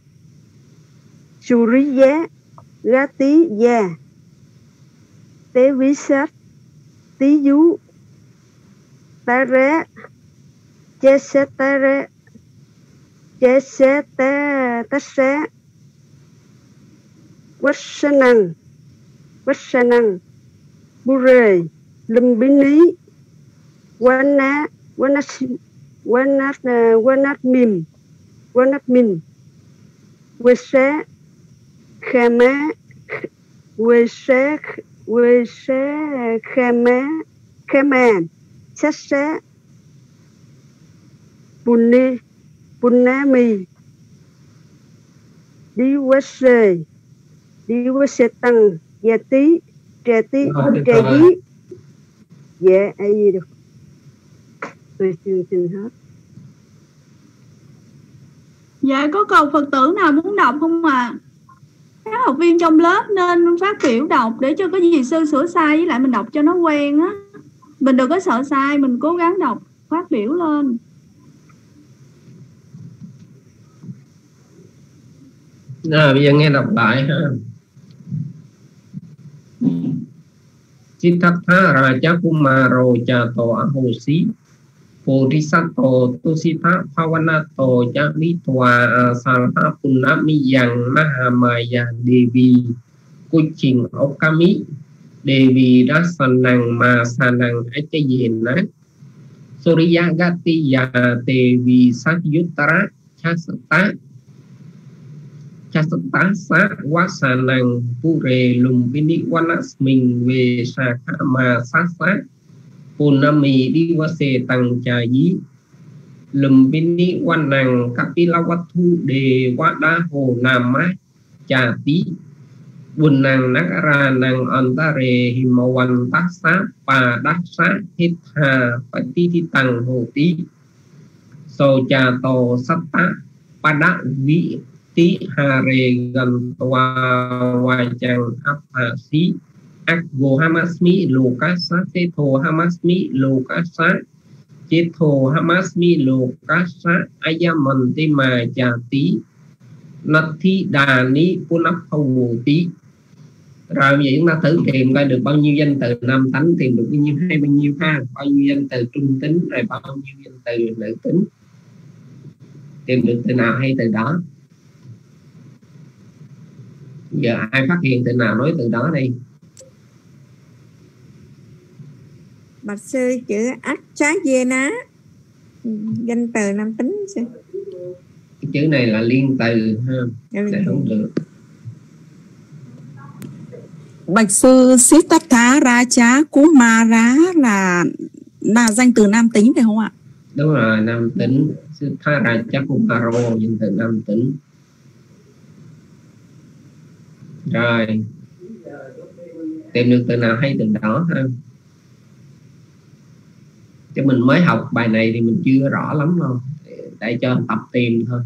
Suriya Gati gia tế ví sát tí dú ta ré chế xe ta ré chế xe ta xe quát năng bu rề lâm bí ní quan nát min quê xe khe má quê xe khe má sát xe bùn ná mì đi quê xe tăng dạ tí trẻ dí dạ ai gì được tôi xin hết. Dạ có cầu Phật tử nào muốn đọc không ạ? Các học viên trong lớp nên phát biểu đọc để cho có gì sư sửa sai, với lại mình đọc cho nó quen á. Mình đừng có sợ sai, mình cố gắng đọc, phát biểu lên. Bây giờ nghe đọc lại ha. Siddhartha Raja Kumaro Jato Ahosi Bodhisattva Tusita Phavanato Jamitwa Asalha Punami Yang Mahamaya Devi Kuching Okami Devi Dasanang Masanang Achayena Surya Gatiya Devi Sakyutara Chasata Sa Wasanang Pure Lumbini Wanasming Ve Sakama Sasa Punami Diwase Tăng Cha Yi Lumbini Wanang Kapilawathu De Wada Ho Nama Cha Tí Bunang Nagara Nang Antare Himawan Tasa Padasa Hitha Patiti Tăng Ho Tí So Cha To Satta Pada Vi tí hà rê gần wa chang apa si Akgo hamasmi lokasa setho hamasmi lokasa chetho hamasmi lokasa ayamanti ma jati nathi đani punapavoti. Rồi bây giờ chúng ta thử tìm coi được bao nhiêu danh từ nam tánh, tìm được bao nhiêu hay bao nhiêu ha, bao nhiêu danh từ trung tính, rồi bao nhiêu danh từ nữ tính. Tìm được từ nào hay từ đó. Giờ ai phát hiện từ nào nói từ đó đi. Bạch sư chữ ách trái dê ná, danh từ nam tính sư. Cái chữ này là liên từ ha, để không được. Bạch sư Siddhartha Raja Kumara là danh từ nam tính phải không ạ? Đúng rồi, nam tính. Siddhartha Raja Kumara danh từ nam tính. Rồi tìm được từ nào hay từ đó ha. Chứ mình mới học bài này thì mình chưa rõ lắm đâu, để cho tập tìm thôi.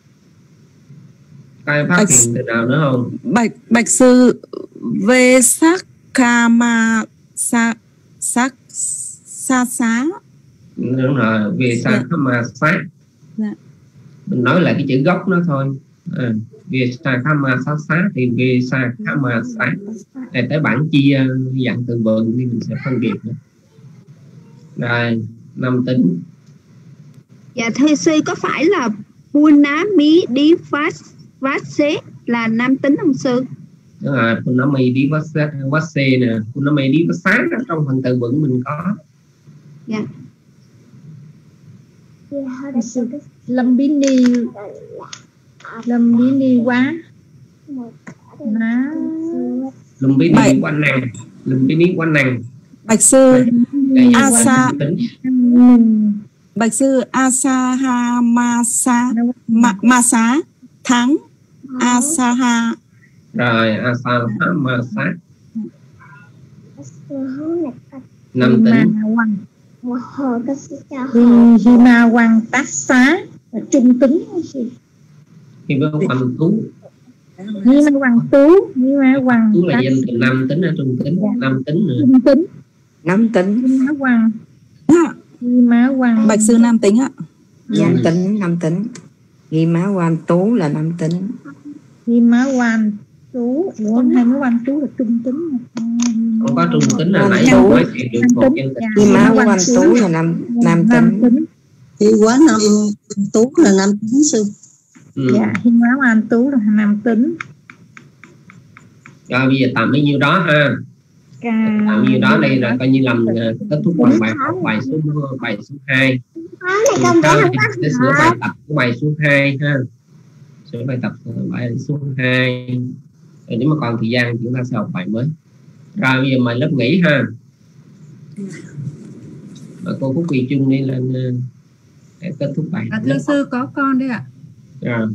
Ai phát hiện từ nào nữa không? Bạch sư Vesakama sa Đúng rồi, Vesakama sa. Mình nói lại cái chữ gốc nó thôi. Vesakama sa thì Vesakama sa. Để tới bảng chia dạng từ vựng thì mình sẽ phân biệt nữa. Rồi, nam tính. Dạ thưa sư, có phải là Punami đi phát xế là nam tính không sư? Đúng rồi, Punami đi phát xế nè, Punami đi phát sát trong phần từ vựng mình có. Dạ. Lumbini quá ná. Lumbini quanh nàng, Lumbini quanh nàng. Bạch sư Asa, Bạch sư Asaha Masa thắng Asaha. Rồi Asaha Masa nam tính. Himawang Tassa là trung tính. Himawang Tú. Himawang Tú là danh từ nam tính hay trung tính? Nam tính nữa. Trung tính. Nam tính. Himawang. Bạch sư nam tính ạ. Nam tính. Himawang Tú là nam tính. Himawang Tú, Himawang Tú là trung tính. Không có trung tính là nãy giờ mới chỉ được một danh từ. Himawang Tú là nam tính. Thì quá nam Tú là nam tính sư. Dạ, Himawang Tú là nam tính. Rồi bây giờ tạm bấy nhiêu đó ha. Tạm nhiêu đó đây là coi như làm kết thúc bằng bài học bài số 2. Để sửa bài tập của bài số 2 ha. Sửa bài tập bài số 2. Rồi nếu mà còn thời gian chúng ta sẽ học bài mới. Rồi bây giờ mời lớp nghỉ ha. Và cô Phúc Quỳ Trung đi lên để kết thúc bài. Thưa sư có con đấy ạ. Rồi.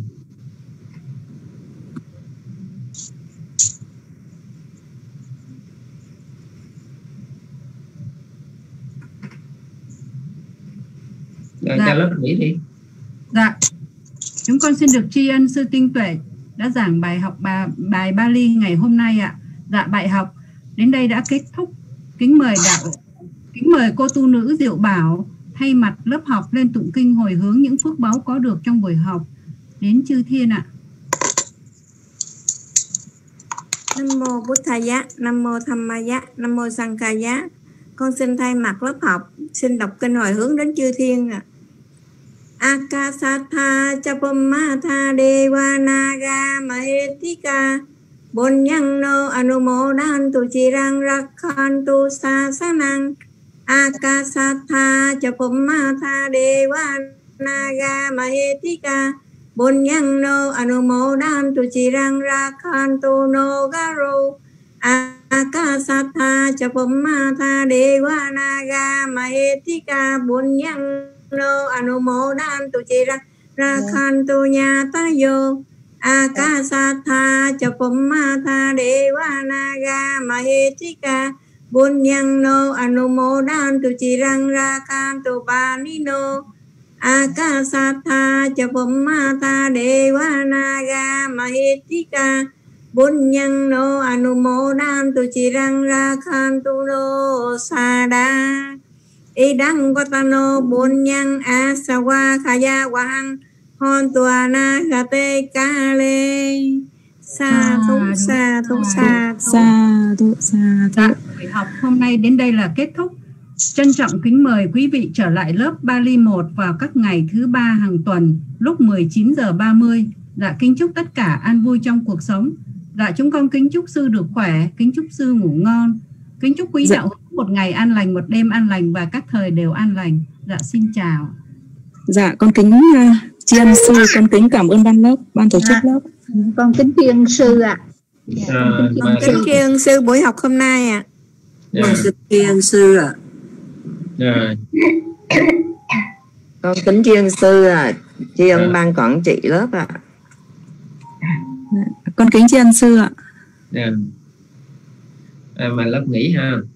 Rồi cho lớp nghỉ đi. Dạ. Chúng con xin được tri ân sư Tinh Tuệ đã giảng bài học bài Bali ngày hôm nay ạ. Dạ, bài học đến đây đã kết thúc. Kính mời cô tu nữ Diệu Bảo thay mặt lớp học lên tụng kinh hồi hướng những phước báu có được trong buổi học đến chư thiên ạ. Nam mô Buddhaya, Nam mô Dhammaya, Nam mô Sanghaya. Con xin thay mặt lớp học xin đọc kinh hồi hướng đến chư thiên ạ. Akasatha Chapumatha Devanaga Mahetika Bunyangno Anumodantu Chirang Rakhantu Sasanang. Akasatha Chapumatha Devanaga Mahetika Bunyangno Anumodantu Chirang Rakhantu Nogaro. Akasatha Chapumatha Devanaga Mahetika Bunyangno Anumodantu Chirang Rakhantu Nyatayo. Akasatha Chapumatha Devanaga Mahetika Bunyangno Anumodantu Chirang Rakhantu Panino. Akasatha Chapamata Devanaga Mahitika Bunyang no Anumodam Tu Chirang Rakhantu no Sada Idang Gotano Bunyang Asawa Khaya Wahang Hon Tuana Gate Kale Sa thúc sa thúc sa thúc sa thúc. Buổi học hôm nay đến đây là kết thúc. Trân trọng kính mời quý vị trở lại lớp Bali 1 vào các ngày thứ 3 hàng tuần lúc 19 giờ 30. Dạ kính chúc tất cả an vui trong cuộc sống. Dạ chúng con kính chúc sư được khỏe, kính chúc sư ngủ ngon, kính chúc quý đạo hữu một ngày an lành, một đêm an lành và các thời đều an lành. Dạ xin chào. Dạ con kính tri ân sư, con kính cảm ơn ban lớp, ban tổ chức lớp. Con kính tri ân sư ạ. Con kính tri ân sư buổi học hôm nay ạ. Con kính tri ân sư ạ. Con kính tri ân sư tri ân ban quản trị lớp ạ. Con kính tri ân sư ạ. Mà lớp nghỉ ha.